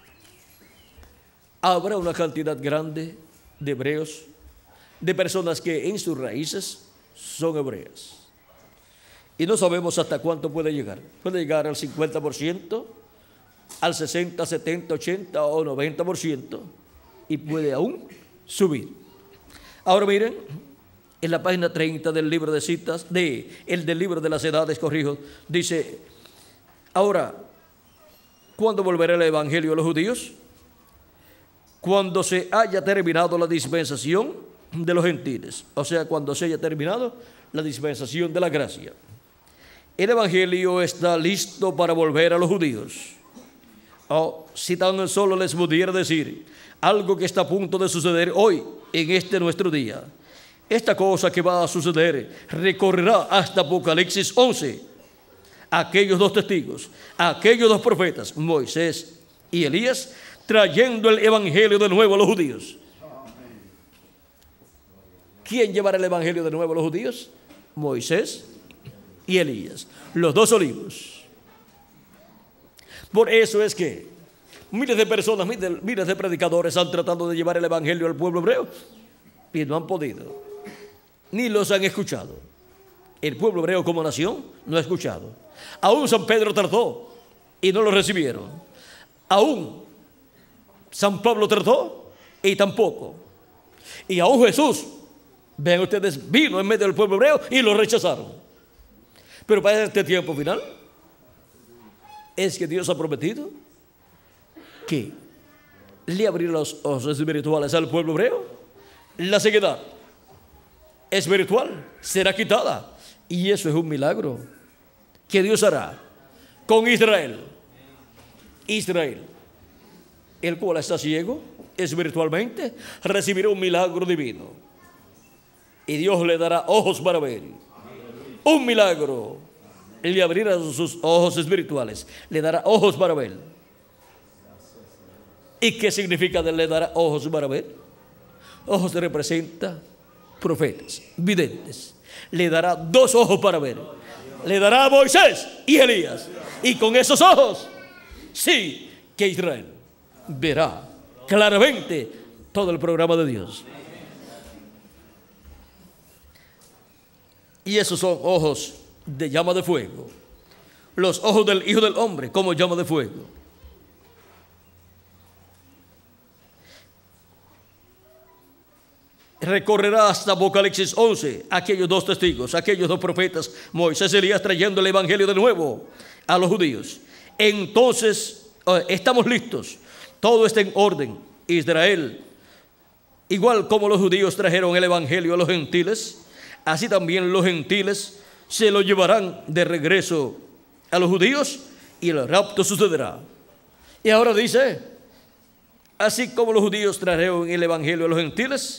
habrá una cantidad grande de hebreos, de personas que en sus raíces son hebreas. Y no sabemos hasta cuánto puede llegar. Puede llegar al cincuenta por ciento, al sesenta, setenta, ochenta o noventa por ciento, y puede aún subir. Ahora miren, en la página treinta del libro de citas, de, el del libro de las edades, corrijo, dice: ahora, ¿cuándo volverá el evangelio a los judíos? Cuando se haya terminado la dispensación de los gentiles, o sea, cuando se haya terminado la dispensación de la gracia. El evangelio está listo para volver a los judíos. Oh, si tan solo les pudiera decir algo que está a punto de suceder hoy, en este nuestro día. Esta cosa que va a suceder recorrerá hasta Apocalipsis once. Aquellos dos testigos, aquellos dos profetas, Moisés y Elías, trayendo el evangelio de nuevo a los judíos. ¿Quién llevará el evangelio de nuevo a los judíos? Moisés y Elías, los dos olivos. Por eso es que miles de personas, miles de predicadores han tratado de llevar el evangelio al pueblo hebreo y no han podido, ni los han escuchado. El pueblo hebreo como nación no ha escuchado. Aún San Pedro trató y no lo recibieron. Aún San Pablo trató y tampoco. Y aún Jesús, vean ustedes, vino en medio del pueblo hebreo y lo rechazaron. Pero para este tiempo final es que Dios ha prometido que le abrirá los ojos espirituales al pueblo hebreo. La ceguedad espiritual será quitada, y eso es un milagro que Dios hará con Israel. Israel, el cual está ciego espiritualmente, recibirá un milagro divino y Dios le dará ojos para ver. Un milagro, le abrirá sus ojos espirituales, le dará ojos para ver. ¿Y qué significa de le dará ojos para ver? Ojos representa profetas, videntes. Le dará dos ojos para ver. Le dará a Moisés y Elías. Y con esos ojos, sí, que Israel verá claramente todo el programa de Dios. Y esos son ojos de llama de fuego. Los ojos del Hijo del Hombre como llama de fuego. Recorrerá hasta Apocalipsis once, aquellos dos testigos, aquellos dos profetas, Moisés y Elías, trayendo el evangelio de nuevo a los judíos. Entonces, estamos listos, todo está en orden. Israel, igual como los judíos trajeron el evangelio a los gentiles, así también los gentiles se lo llevarán de regreso a los judíos y el rapto sucederá. Y ahora dice, así como los judíos trajeron el evangelio a los gentiles,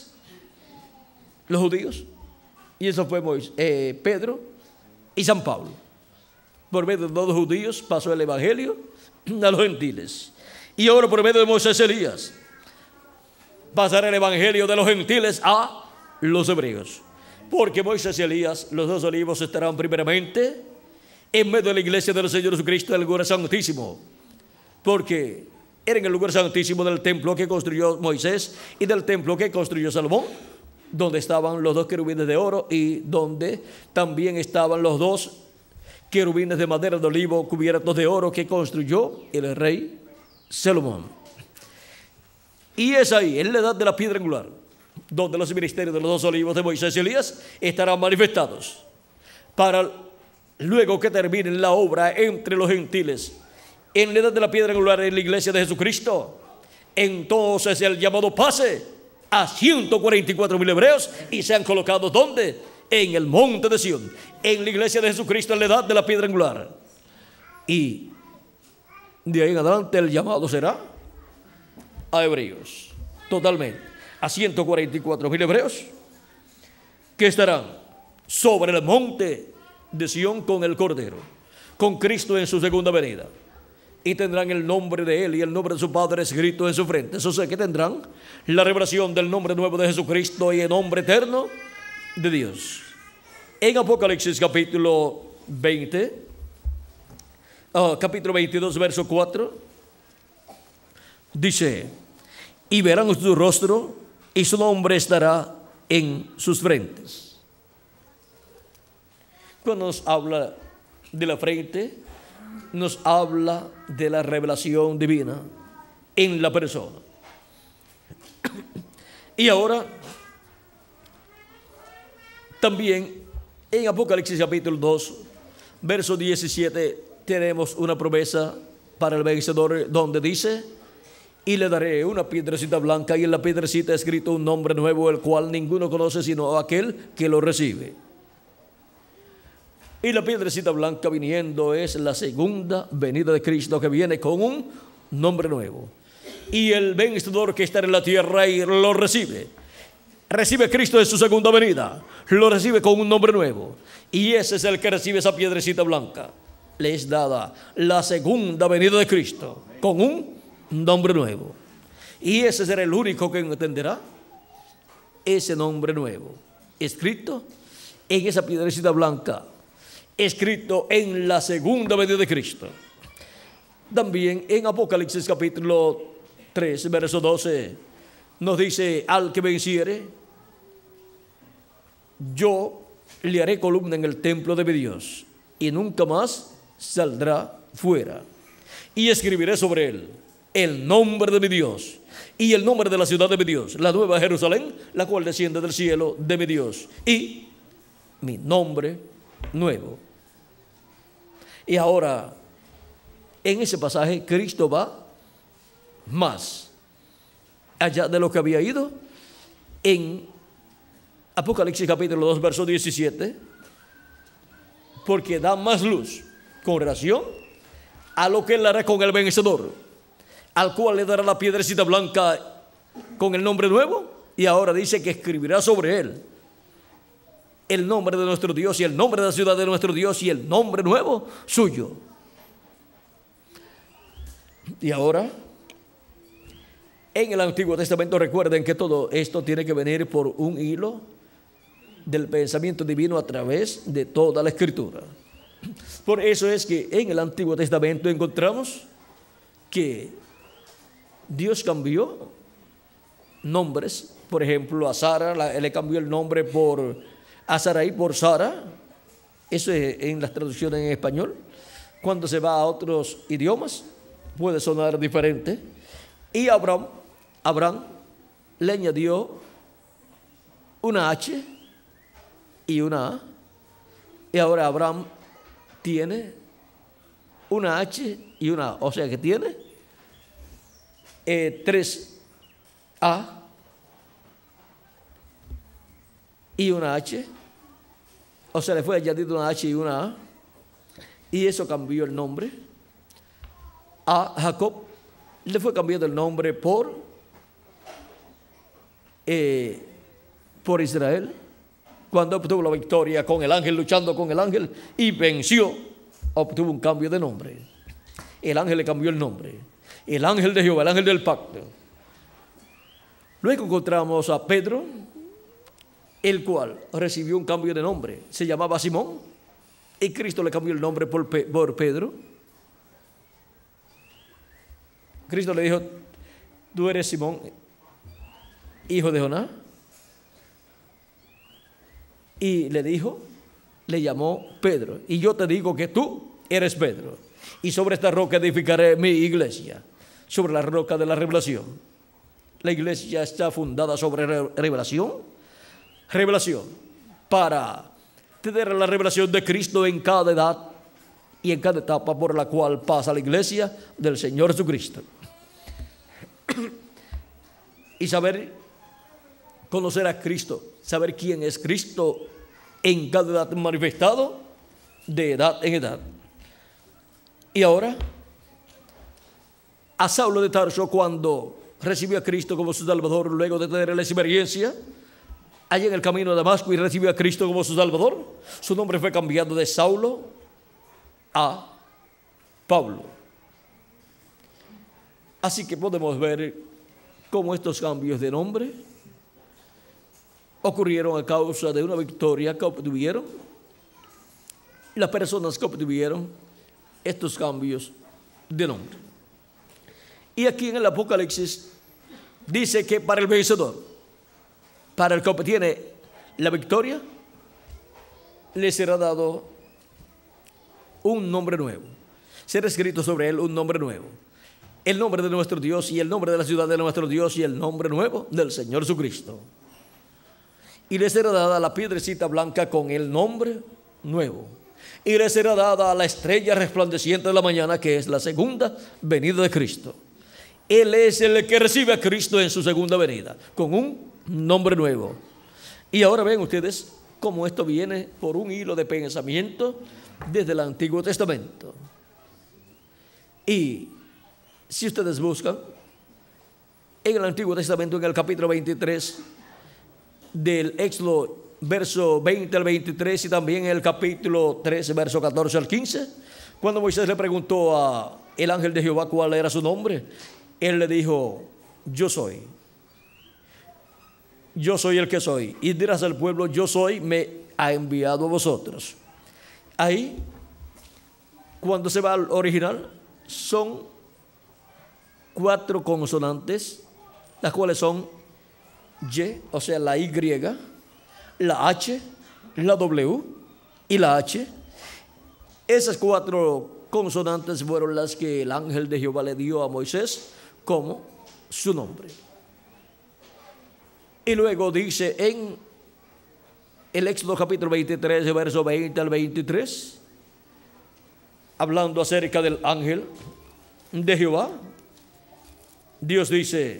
los judíos, y eso fue Moisés, eh, Pedro y San Pablo. por medio de los judíos pasó el evangelio a los gentiles. Y ahora por medio de Moisés y Elías pasará el evangelio de los gentiles a los hebreos. Porque Moisés y Elías, los dos olivos, estarán primeramente en medio de la iglesia de los Señor Jesucristo en el lugar santísimo. Porque era en el lugar santísimo del templo que construyó Moisés y del templo que construyó Salomón, donde estaban los dos querubines de oro y donde también estaban los dos querubines de madera de olivo cubiertos de oro que construyó el rey Salomón. Y es ahí, en la edad de la piedra angular, donde los ministerios de los dos olivos de Moisés y Elías estarán manifestados, para luego que terminen la obra entre los gentiles en la edad de la piedra angular en la iglesia de Jesucristo. Entonces el llamado pase a ciento cuarenta y cuatro mil hebreos y sean colocados ¿dónde? En el monte de Sión, en la iglesia de Jesucristo en la edad de la piedra angular. Y de ahí en adelante el llamado será a hebreos, totalmente, a ciento cuarenta y cuatro mil hebreos que estarán sobre el monte de Sión con el Cordero, con Cristo en su segunda venida, y tendrán el nombre de Él y el nombre de su Padre escrito en su frente. Eso sé que tendrán la revelación del nombre nuevo de Jesucristo y el nombre eterno de Dios. En Apocalipsis capítulo veinte, uh, capítulo veintidós, verso cuatro, dice: y verán su rostro y su nombre estará en sus frentes. Cuando nos habla de la frente, nos habla de la revelación divina en la persona. Y ahora también en Apocalipsis capítulo dos, verso diecisiete, tenemos una promesa para el vencedor, donde dice: y le daré una piedrecita blanca, y en la piedrecita escrito un nombre nuevo, el cual ninguno conoce sino aquel que lo recibe. Y la piedrecita blanca viniendo es la segunda venida de Cristo, que viene con un nombre nuevo. Y el vencedor que está en la tierra y lo recibe, recibe a Cristo en su segunda venida, lo recibe con un nombre nuevo. Y ese es el que recibe esa piedrecita blanca. Le es dada la segunda venida de Cristo con un nombre nuevo. Y ese será el único que entenderá ese nombre nuevo, escrito en esa piedrecita blanca, escrito en la segunda venida de Cristo. También en Apocalipsis capítulo tres, verso doce, nos dice: al que venciere, yo le haré columna en el templo de mi Dios, y nunca más saldrá fuera. Y escribiré sobre él el nombre de mi Dios y el nombre de la ciudad de mi Dios, la nueva Jerusalén, la cual desciende del cielo de mi Dios, y mi nombre nuevo. Y ahora, en ese pasaje, Cristo va más allá de lo que había ido en Apocalipsis capítulo dos, verso diecisiete, porque da más luz con relación a lo que él hará con el vencedor, al cual le dará la piedrecita blanca con el nombre nuevo. Y ahora dice que escribirá sobre él el nombre de nuestro Dios y el nombre de la ciudad de nuestro Dios y el nombre nuevo suyo. Y ahora, en el Antiguo Testamento, recuerden que todo esto tiene que venir por un hilo del pensamiento divino a través de toda la Escritura. Por eso es que en el Antiguo Testamento encontramos que Dios cambió nombres. Por ejemplo, a Sara la, le cambió el nombre por a Sarai por Sara. Eso es en las traducciones en español. Cuando se va a otros idiomas puede sonar diferente. Y Abraham, Abraham le añadió una H y una A. Y ahora Abraham tiene una H y una A. O sea que tiene eh, tres A y una H. O sea, le fue añadido una H y una A. Y eso cambió el nombre. A Jacob le fue cambiado el nombre por eh, por Israel, cuando obtuvo la victoria con el ángel, luchando con el ángel, y venció obtuvo un cambio de nombre. El ángel le cambió el nombre. El ángel de Jehová, el ángel del pacto. Luego encontramos a Pedro, el cual recibió un cambio de nombre. Se llamaba Simón y Cristo le cambió el nombre por, Pe- por Pedro. Cristo le dijo: tú eres Simón, hijo de Jonás. Y le dijo, le llamó Pedro. Y yo te digo que tú eres Pedro. Y sobre esta roca edificaré mi iglesia, sobre la roca de la revelación. La iglesia está fundada sobre revelación. Revelación para tener la revelación de Cristo en cada edad y en cada etapa por la cual pasa la iglesia del Señor Jesucristo. Y saber conocer a Cristo, saber quién es Cristo en cada edad manifestado, de edad en edad. Y ahora, a Saulo de Tarso, cuando recibió a Cristo como su Salvador, luego de tener la experiencia allá en el camino de Damasco y recibió a Cristo como su Salvador, su nombre fue cambiado de Saulo a Pablo. Así que podemos ver cómo estos cambios de nombre ocurrieron a causa de una victoria que obtuvieron las personas que obtuvieron estos cambios de nombre. Y aquí en el Apocalipsis dice que para el vencedor, para el que obtiene la victoria, le será dado un nombre nuevo. Será escrito sobre él un nombre nuevo. El nombre de nuestro Dios y el nombre de la ciudad de nuestro Dios y el nombre nuevo del Señor Jesucristo. Y le será dada la piedrecita blanca con el nombre nuevo. Y le será dada la estrella resplandeciente de la mañana, que es la segunda venida de Cristo. Él es el que recibe a Cristo en su segunda venida, con un nombre nuevo. Y ahora ven ustedes cómo esto viene por un hilo de pensamiento desde el Antiguo Testamento. Y si ustedes buscan en el Antiguo Testamento, en el capítulo veintitrés del Éxodo, verso veinte al veintitrés, y también en el capítulo trece, verso catorce al quince, cuando Moisés le preguntó a el ángel de Jehová cuál era su nombre, él le dijo: yo soy. Yo soy el que soy. Y dirás al pueblo: yo soy, me ha enviado a vosotros. Ahí, cuando se va al original, son cuatro consonantes, las cuales son Y, o sea, la Y, la H, la W y la H. Esas cuatro consonantes fueron las que el ángel de Jehová le dio a Moisés como su nombre. Y luego dice en el Éxodo capítulo veintitrés, verso veinte al veintitrés, hablando acerca del ángel de Jehová, Dios dice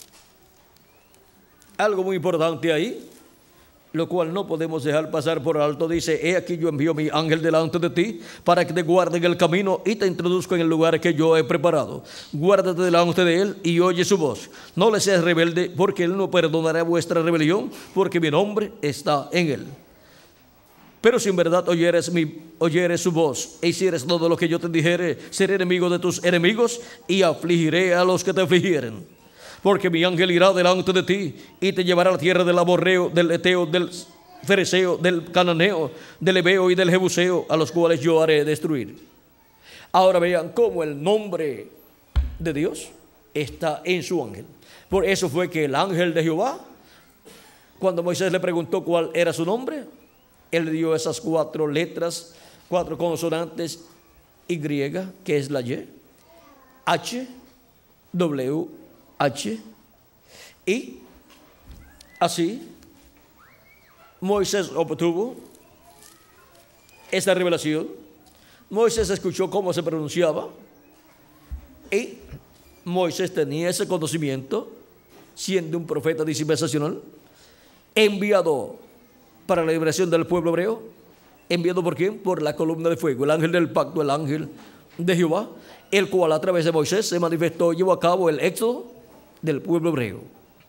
algo muy importante ahí, lo cual no podemos dejar pasar por alto. Dice: he aquí yo envío mi ángel delante de ti para que te guarde en el camino y te introduzca en el lugar que yo he preparado. Guárdate delante de él y oye su voz. No le seas rebelde, porque él no perdonará vuestra rebelión, porque mi nombre está en él. Pero si en verdad oyeres, mi, oyeres su voz e hicieres todo lo que yo te dijere, seré enemigo de tus enemigos y afligiré a los que te afligieren. Porque mi ángel irá delante de ti y te llevará a la tierra del amorreo, del eteo, del fereceo, del cananeo, del heveo y del jebuseo, a los cuales yo haré destruir. Ahora vean cómo el nombre de Dios está en su ángel. Por eso fue que el ángel de Jehová, cuando Moisés le preguntó cuál era su nombre, él le dio esas cuatro letras, cuatro consonantes: Y, que es la Y, H, W, H, y así Moisés obtuvo esta revelación. Moisés escuchó cómo se pronunciaba y Moisés tenía ese conocimiento, siendo un profeta dispensacional, enviado para la liberación del pueblo hebreo. ¿Enviado por quién? Por la columna de fuego, el ángel del pacto, el ángel de Jehová, el cual a través de Moisés se manifestó y llevó a cabo el éxodo del pueblo hebreo.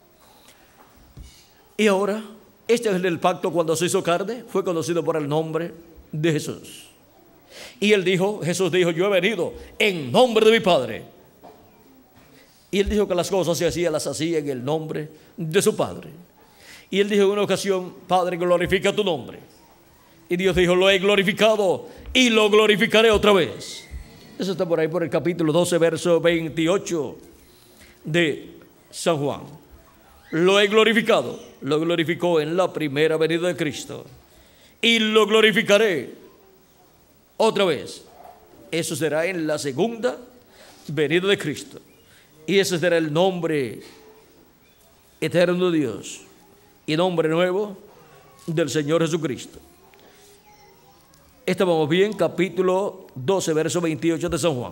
Y ahora, este ángel del pacto, cuando se hizo carne, fue conocido por el nombre de Jesús. Y él dijo, Jesús dijo, yo he venido en nombre de mi Padre. Y él dijo que las cosas se hacían, las hacía en el nombre de su Padre. Y él dijo en una ocasión, Padre, glorifica tu nombre. Y Dios dijo, lo he glorificado y lo glorificaré otra vez. Eso está por ahí, por el capítulo doce, verso veintiocho de San Juan. Lo he glorificado, lo glorificó en la primera venida de Cristo. Y lo glorificaré otra vez. Eso será en la segunda venida de Cristo. Y ese será el nombre eterno de Dios y nombre nuevo del Señor Jesucristo. Estábamos bien, capítulo doce, verso veintiocho de San Juan.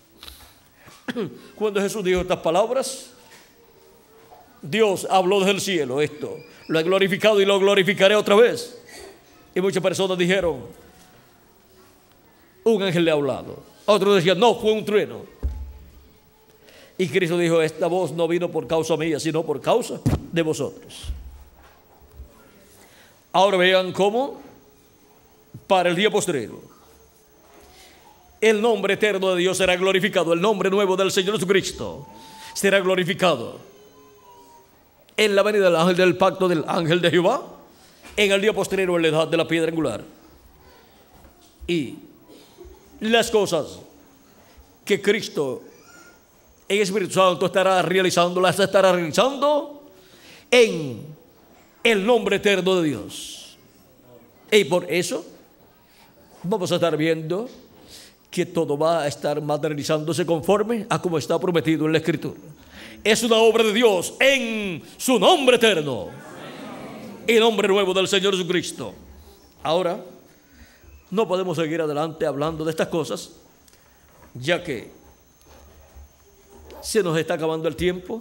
Cuando Jesús dijo estas palabras, Dios habló desde el cielo esto. Lo he glorificado y lo glorificaré otra vez. Y muchas personas dijeron, un ángel le ha hablado. Otros decían, no, fue un trueno. Y Cristo dijo, esta voz no vino por causa mía, sino por causa de vosotros. Ahora vean cómo, para el día postrero, el nombre eterno de Dios será glorificado. El nombre nuevo del Señor Jesucristo será glorificado en la venida del ángel del pacto del ángel de Jehová, en el día postrero, en la edad de la piedra angular. Y las cosas que Cristo en Espíritu Santo estará realizando, las estará realizando en el nombre eterno de Dios. Y por eso vamos a estar viendo que todo va a estar materializándose conforme a como está prometido en la Escritura. Es una obra de Dios en su nombre eterno y nombre nuevo del Señor Jesucristo. Ahora, no podemos seguir adelante hablando de estas cosas, ya que se nos está acabando el tiempo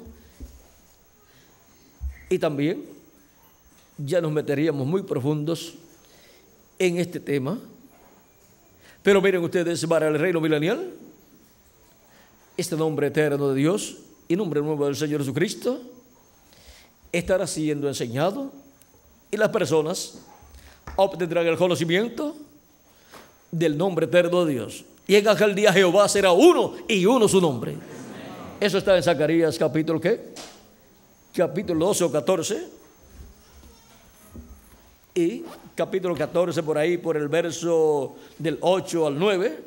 y también ya nos meteríamos muy profundos en este tema. Pero miren ustedes, para el reino milenial, este nombre eterno de Dios y nombre nuevo del Señor Jesucristo estará siendo enseñado y las personas obtendrán el conocimiento del nombre eterno de Dios. Y en aquel día Jehová será uno y uno su nombre. Eso está en Zacarías capítulo ¿qué? Capítulo doce o catorce. Y capítulo catorce por ahí, por el verso del ocho al nueve.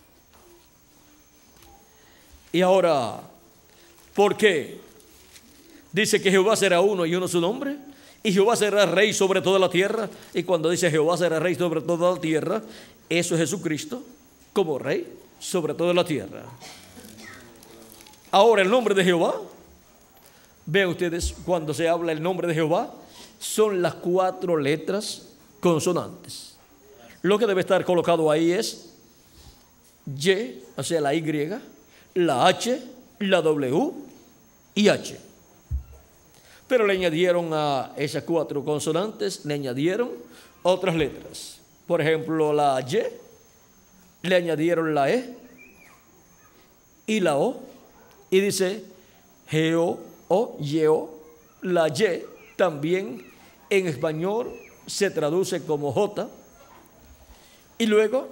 Y ahora, ¿por qué? Dice que Jehová será uno y uno su nombre. Y Jehová será rey sobre toda la tierra. Y cuando dice Jehová será rey sobre toda la tierra, eso es Jesucristo como rey sobre toda la tierra. Ahora el nombre de Jehová, vean ustedes, cuando se habla el nombre de Jehová, son las cuatro letras consonantes. Lo que debe estar colocado ahí es Y, o sea la Y, la H, la W y H. Pero le añadieron a esas cuatro consonantes, le añadieron otras letras. Por ejemplo, la Y, le añadieron la E y la O. Y dice Geo o Yeo. La Y también en español se traduce como J. Y luego,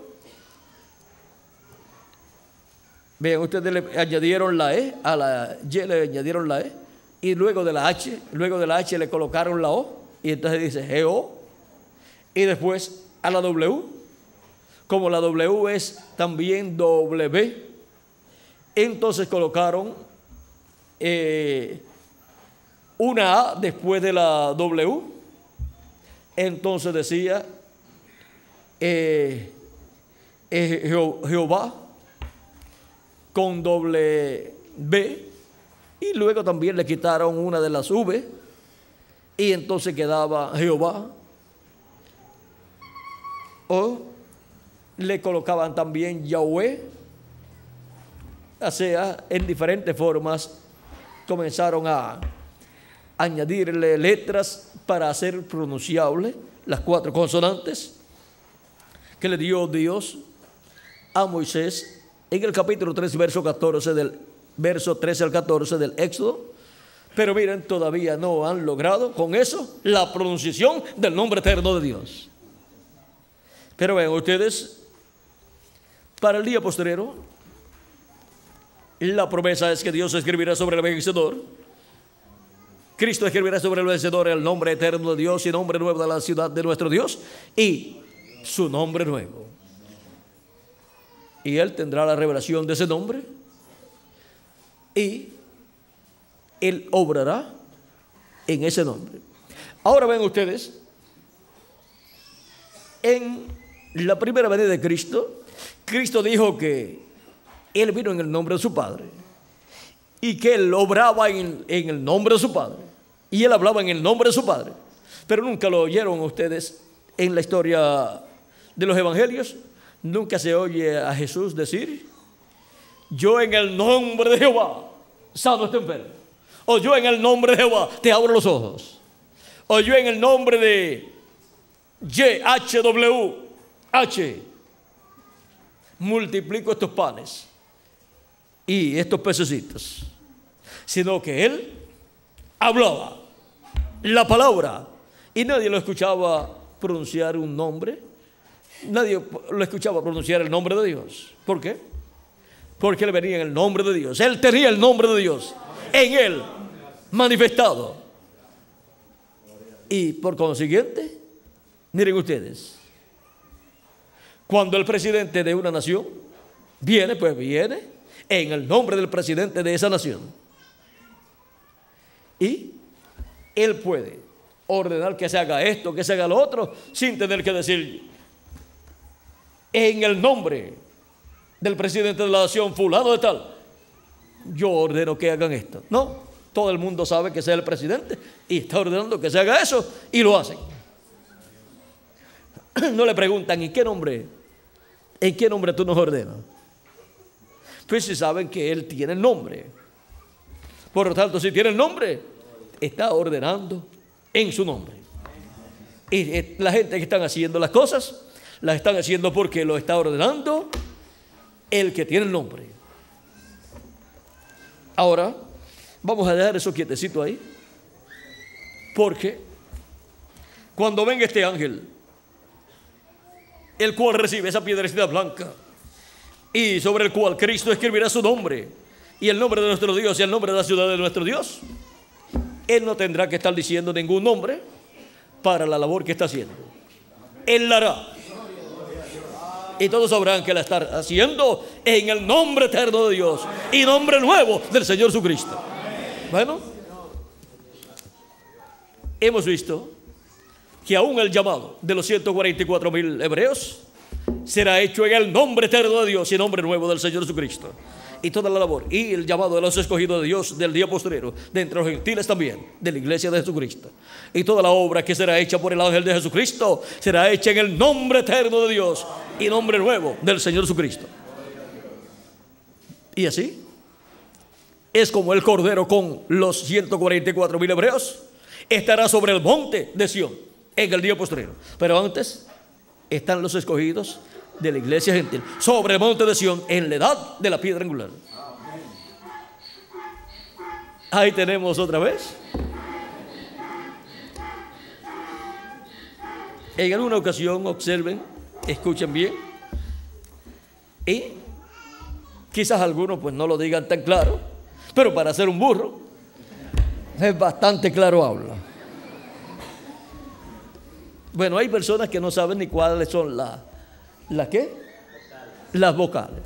vean ustedes, le añadieron la E, a la Y le añadieron la E. Y luego de la H, luego de la H le colocaron la O. Y entonces dice Geo. Y después a la W. Como la W es también W, entonces colocaron eh, una A después de la W. Entonces decía eh, eh, Jehová con doble B. Y luego también le quitaron una de las V. Y entonces quedaba Jehová. O le colocaban también Yahweh. O sea, en diferentes formas comenzaron a añadirle letras para hacer pronunciable las cuatro consonantes que le dio Dios a Moisés en el capítulo tres, verso catorce del verso trece al catorce del Éxodo. Pero miren, todavía no han logrado con eso la pronunciación del nombre eterno de Dios. Pero vean ustedes, Para el día postrero, la promesa es que Dios escribirá sobre el vencedor. Cristo escribirá sobre el vencedor el nombre eterno de Dios y nombre nuevo de la ciudad de nuestro Dios y su nombre nuevo. Y Él tendrá la revelación de ese nombre y Él obrará en ese nombre. Ahora ven ustedes, en la primera venida de Cristo, Cristo dijo que Él vino en el nombre de su Padre y que Él obraba en, en el nombre de su Padre y Él hablaba en el nombre de su Padre. Pero nunca lo oyeron ustedes en la historia de los evangelios. Nunca se oye a Jesús decir: yo en el nombre de Jehová sano este enfermo, o yo en el nombre de Jehová te abro los ojos, o yo en el nombre de Y H W H multiplico estos panes y estos pececitos. Sino que Él hablaba la palabra y nadie lo escuchaba pronunciar un nombre. Nadie lo escuchaba pronunciar el nombre de Dios. ¿Por qué? Porque Él venía en el nombre de Dios. Él tenía el nombre de Dios en Él manifestado. Y por consiguiente, miren ustedes, cuando el presidente de una nación viene, pues viene en el nombre del presidente de esa nación. Y Él puede ordenar que se haga esto, que se haga lo otro, sin tener que decir: en el nombre del presidente de la nación fulano de tal, yo ordeno que hagan esto. No, todo el mundo sabe que sea el presidente y está ordenando que se haga eso y lo hacen. No le preguntan: ¿en qué nombre? ¿En qué nombre tú nos ordenas? Pues si saben que Él tiene el nombre. Por lo tanto, si tiene el nombre, está ordenando en su nombre. Y la gente que están haciendo las cosas, las están haciendo porque lo está ordenando el que tiene el nombre. Ahora, vamos a dejar eso quietecito ahí, porque cuando venga este ángel, el cual recibe esa piedrecita blanca y sobre el cual Cristo escribirá su nombre y el nombre de nuestro Dios y el nombre de la ciudad de nuestro Dios, Él no tendrá que estar diciendo ningún nombre para la labor que está haciendo. Él la hará. Y todos sabrán que la está haciendo en el nombre eterno de Dios y nombre nuevo del Señor Jesucristo. Bueno, hemos visto que aún el llamado de los ciento cuarenta y cuatro mil hebreos será hecho en el nombre eterno de Dios y nombre nuevo del Señor Jesucristo. Y toda la labor y el llamado de los escogidos de Dios del día postrero, de entre los gentiles también, de la iglesia de Jesucristo. Y toda la obra que será hecha por el ángel de Jesucristo será hecha en el nombre eterno de Dios y nombre nuevo del Señor Jesucristo. Y así es como el Cordero con los ciento cuarenta y cuatro mil hebreos estará sobre el monte de Sión en el día postrero. Pero antes están los escogidos de la iglesia gentil sobre el monte de Sión en la edad de la piedra angular. Ahí tenemos otra vez. En alguna ocasión, observen, escuchen bien, y quizás algunos pues no lo digan tan claro, pero para ser un burro es bastante claro habla. Bueno, hay personas que no saben ni cuáles son las ¿Las qué? Las vocales.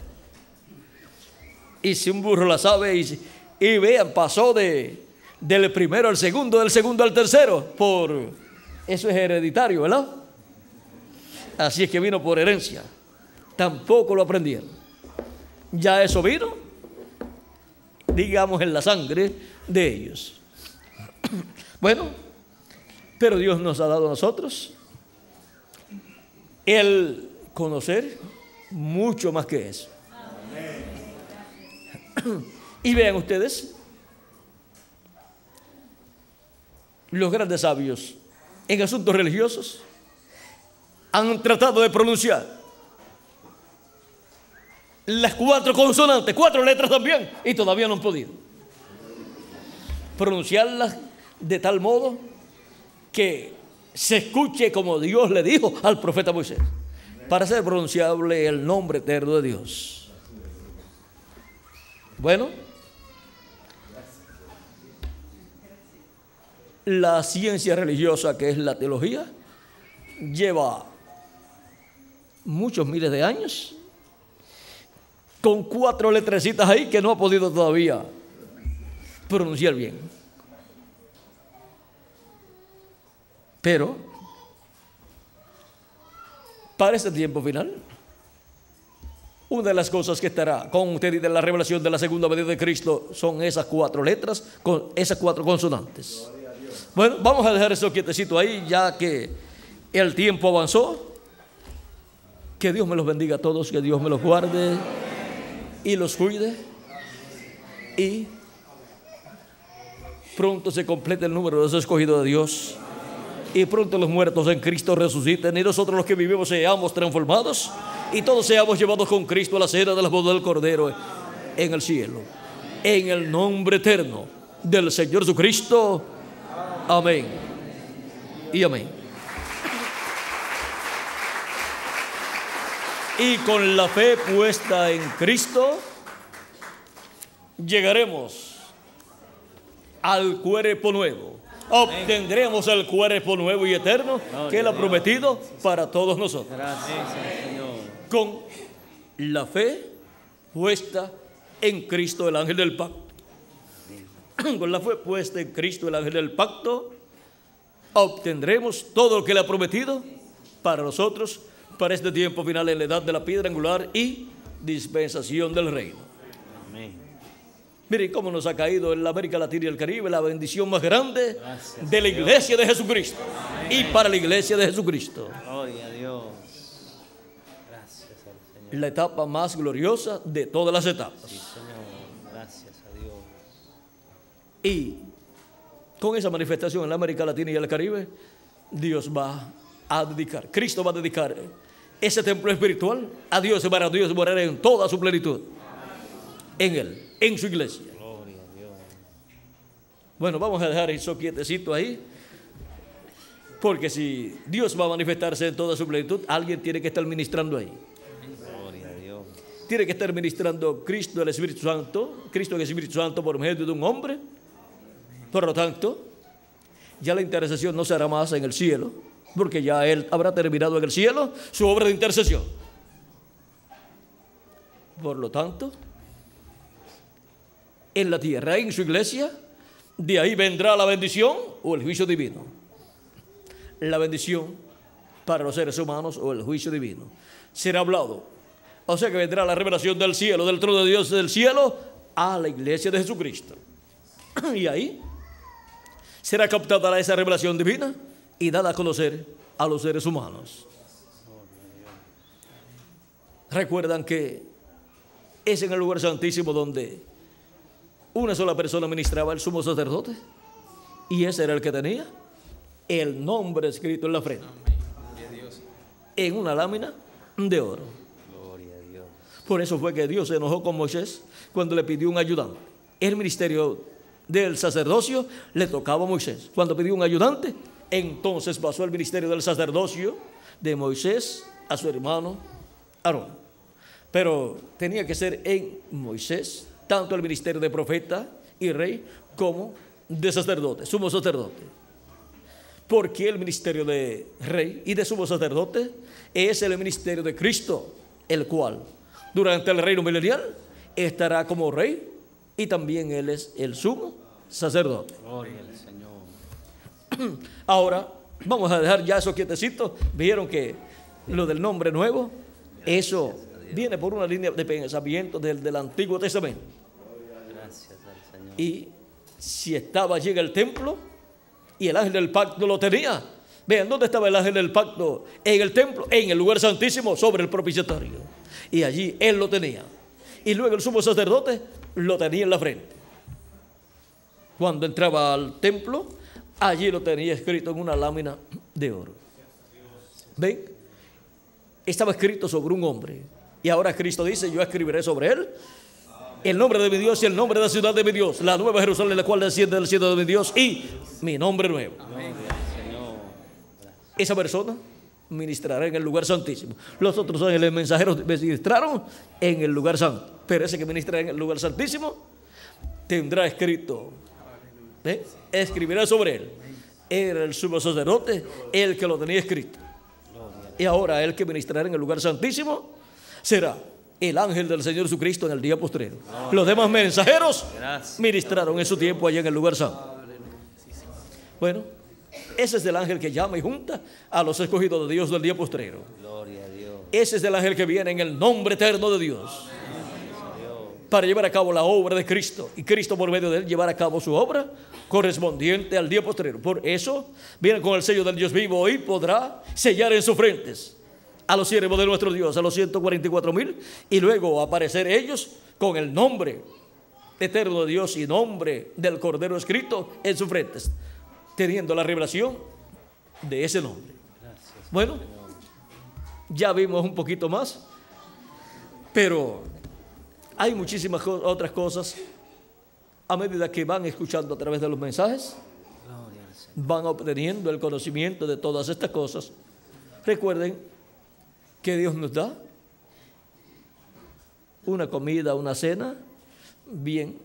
Y si un burro la sabe y, y vean, pasó de, del primero al segundo, del segundo al tercero, por eso es hereditario, ¿verdad? Así es que vino por herencia. Tampoco lo aprendieron. Ya eso vino, digamos, en la sangre de ellos. Bueno, pero Dios nos ha dado a nosotros el conocer mucho más que eso. Amén. Y vean ustedes, los grandes sabios en asuntos religiosos han tratado de pronunciar las cuatro consonantes, cuatro letras también, y todavía no han podido pronunciarlas de tal modo que se escuche como Dios le dijo al profeta Moisés. para hacer pronunciable el nombre eterno de Dios. Bueno, la ciencia religiosa, que es la teología, lleva muchos miles de años con cuatro letrecitas ahí que no ha podido todavía pronunciar bien. Pero para este tiempo final, una de las cosas que estará con usted y de la revelación de la segunda venida de Cristo son esas cuatro letras, con esas cuatro consonantes. Bueno, vamos a dejar eso quietecito ahí, ya que el tiempo avanzó. Que Dios me los bendiga a todos, que Dios me los guarde y los cuide. Y pronto se complete el número de los escogidos de Dios. Y pronto los muertos en Cristo resuciten. Y nosotros los que vivimos seamos transformados. Y todos seamos llevados con Cristo a la cena de las bodas del Cordero en el cielo. En el nombre eterno del Señor Jesucristo. Amén. Y amén. Y con la fe puesta en Cristo, llegaremos al cuerpo nuevo. Obtendremos el cuerpo nuevo y eterno que Él ha prometido para todos nosotros. Gracias, Señor. Con la fe puesta en Cristo, el ángel del pacto. Con la fe puesta en Cristo, el ángel del pacto, obtendremos todo lo que Él ha prometido para nosotros, para este tiempo final en la edad de la piedra angular y dispensación del reino. Amén. Miren cómo nos ha caído en la América Latina y el Caribe la bendición más grande Gracias, de la iglesia de Jesucristo. Amén. Y para la iglesia de Jesucristo. Gloria a Dios. Gracias al Señor. La etapa más gloriosa de todas las etapas. Sí, Señor. Gracias a Dios. Y con esa manifestación en la América Latina y el Caribe, Dios va a dedicar, Cristo va a dedicar ese templo espiritual a Dios, y para Dios morar en toda su plenitud. En Él, en su iglesia. Gloria a Dios. Bueno, vamos a dejar eso quietecito ahí, porque si Dios va a manifestarse en toda su plenitud, alguien tiene que estar ministrando ahí. Gloria a Dios. Tiene que estar ministrando Cristo, el Espíritu Santo, Cristo, el Espíritu Santo, por medio de un hombre. Por lo tanto, ya la intercesión no será más en el cielo, porque ya Él habrá terminado en el cielo su obra de intercesión. Por lo tanto, en la tierra, en su iglesia, de ahí vendrá la bendición o el juicio divino. La bendición para los seres humanos o el juicio divino será hablado. O sea que vendrá la revelación del cielo, del trono de Dios del cielo, a la iglesia de Jesucristo. Y ahí será captada esa revelación divina y dada a conocer a los seres humanos. Recuerdan que es en el lugar santísimo donde una sola persona ministraba, el sumo sacerdote, y ese era el que tenía el nombre escrito en la frente, en una lámina de oro. Por eso fue que Dios se enojó con Moisés cuando le pidió un ayudante. El ministerio del sacerdocio le tocaba a Moisés. Cuando pidió un ayudante, entonces pasó el ministerio del sacerdocio de Moisés a su hermano Aarón. Pero tenía que ser en Moisés tanto el ministerio de profeta y rey como de sacerdote, sumo sacerdote. Porque el ministerio de rey y de sumo sacerdote es el ministerio de Cristo, el cual durante el reino milenial estará como rey y también Él es el sumo sacerdote. Gloria al Señor. Ahora vamos a dejar ya eso quietecito. Vieron que lo del nombre nuevo, eso viene por una línea de pensamiento del, del Antiguo Testamento. Gracias al Señor. Y si estaba allí en el templo y el ángel del pacto lo tenía. Vean, ¿dónde estaba el ángel del pacto? En el templo, en el lugar santísimo, sobre el propiciatorio. Y allí él lo tenía. Y luego el sumo sacerdote lo tenía en la frente. Cuando entraba al templo, allí lo tenía escrito en una lámina de oro. ¿Ven? Estaba escrito sobre un hombre. Y ahora Cristo dice, yo escribiré sobre él el nombre de mi Dios y el nombre de la ciudad de mi Dios, la nueva Jerusalén, la cual desciende del cielo de mi Dios, y mi nombre nuevo. Amén. Esa persona ministrará en el lugar santísimo. Los otros ángeles mensajeros ministraron en el lugar santo, pero ese que ministra en el lugar santísimo tendrá escrito, ¿eh? escribirá sobre él. Era el sumo sacerdote el que lo tenía escrito. Y ahora el que ministrará en el lugar santísimo será el ángel del Señor Jesucristo en el día postrero. Los demás mensajeros ministraron en su tiempo allá en el lugar santo. Bueno, ese es el ángel que llama y junta a los escogidos de Dios del día postrero. Ese es el ángel que viene en el nombre eterno de Dios para llevar a cabo la obra de Cristo, y Cristo por medio de él llevar a cabo su obra correspondiente al día postrero. Por eso viene con el sello del Dios vivo y podrá sellar en sus frentes a los siervos de nuestro Dios, a los ciento cuarenta y cuatro mil, y luego aparecer ellos con el nombre eterno de Dios y nombre del Cordero escrito en sus frentes, teniendo la revelación de ese nombre. Bueno, ya vimos un poquito más, pero hay muchísimas co- otras cosas. A medida que van escuchando a través de los mensajes, van obteniendo el conocimiento de todas estas cosas. Recuerden que Dios nos da una comida, una cena bien,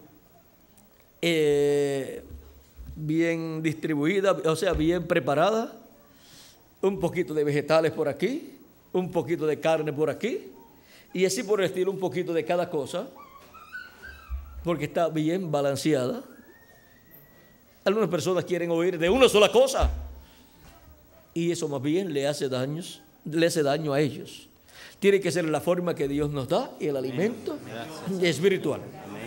eh, bien distribuida, o sea, bien preparada, un poquito de vegetales por aquí, un poquito de carne por aquí, y así por el estilo, un poquito de cada cosa, porque está bien balanceada. Algunas personas quieren oír de una sola cosa, y eso más bien le hace daños, le hace daño a ellos. Tiene que ser la forma que Dios nos da y el alimento espiritual.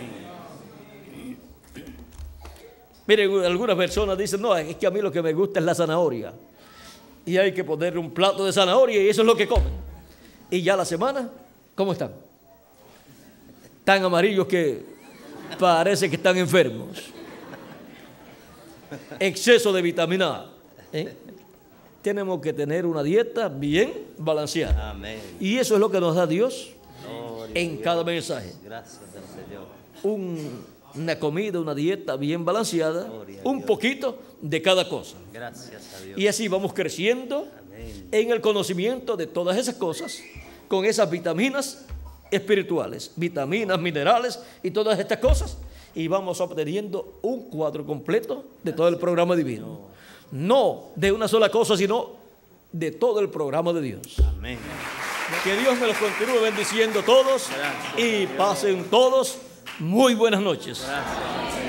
Miren, algunas personas dicen, no, es que a mí lo que me gusta es la zanahoria, y hay que ponerle un plato de zanahoria y eso es lo que comen. Y ya la semana, ¿cómo están? Tan amarillos que parece que están enfermos. Exceso de vitamina A. ¿eh? Tenemos que tener una dieta bien balanceada. Amén. Y eso es lo que nos da Dios en cada mensaje. Gracias al Señor. Un, una comida, una dieta bien balanceada, un poquito de cada cosa. Gracias a Dios. Y así vamos creciendo Amén. En el conocimiento de todas esas cosas, con esas vitaminas espirituales, vitaminas, minerales y todas estas cosas, y vamos obteniendo un cuadro completo de todo el programa divino. No de una sola cosa, sino de todo el programa de Dios. Amén. Que Dios me los continúe bendiciendo todos. Gracias, y pasen todos muy buenas noches. Gracias.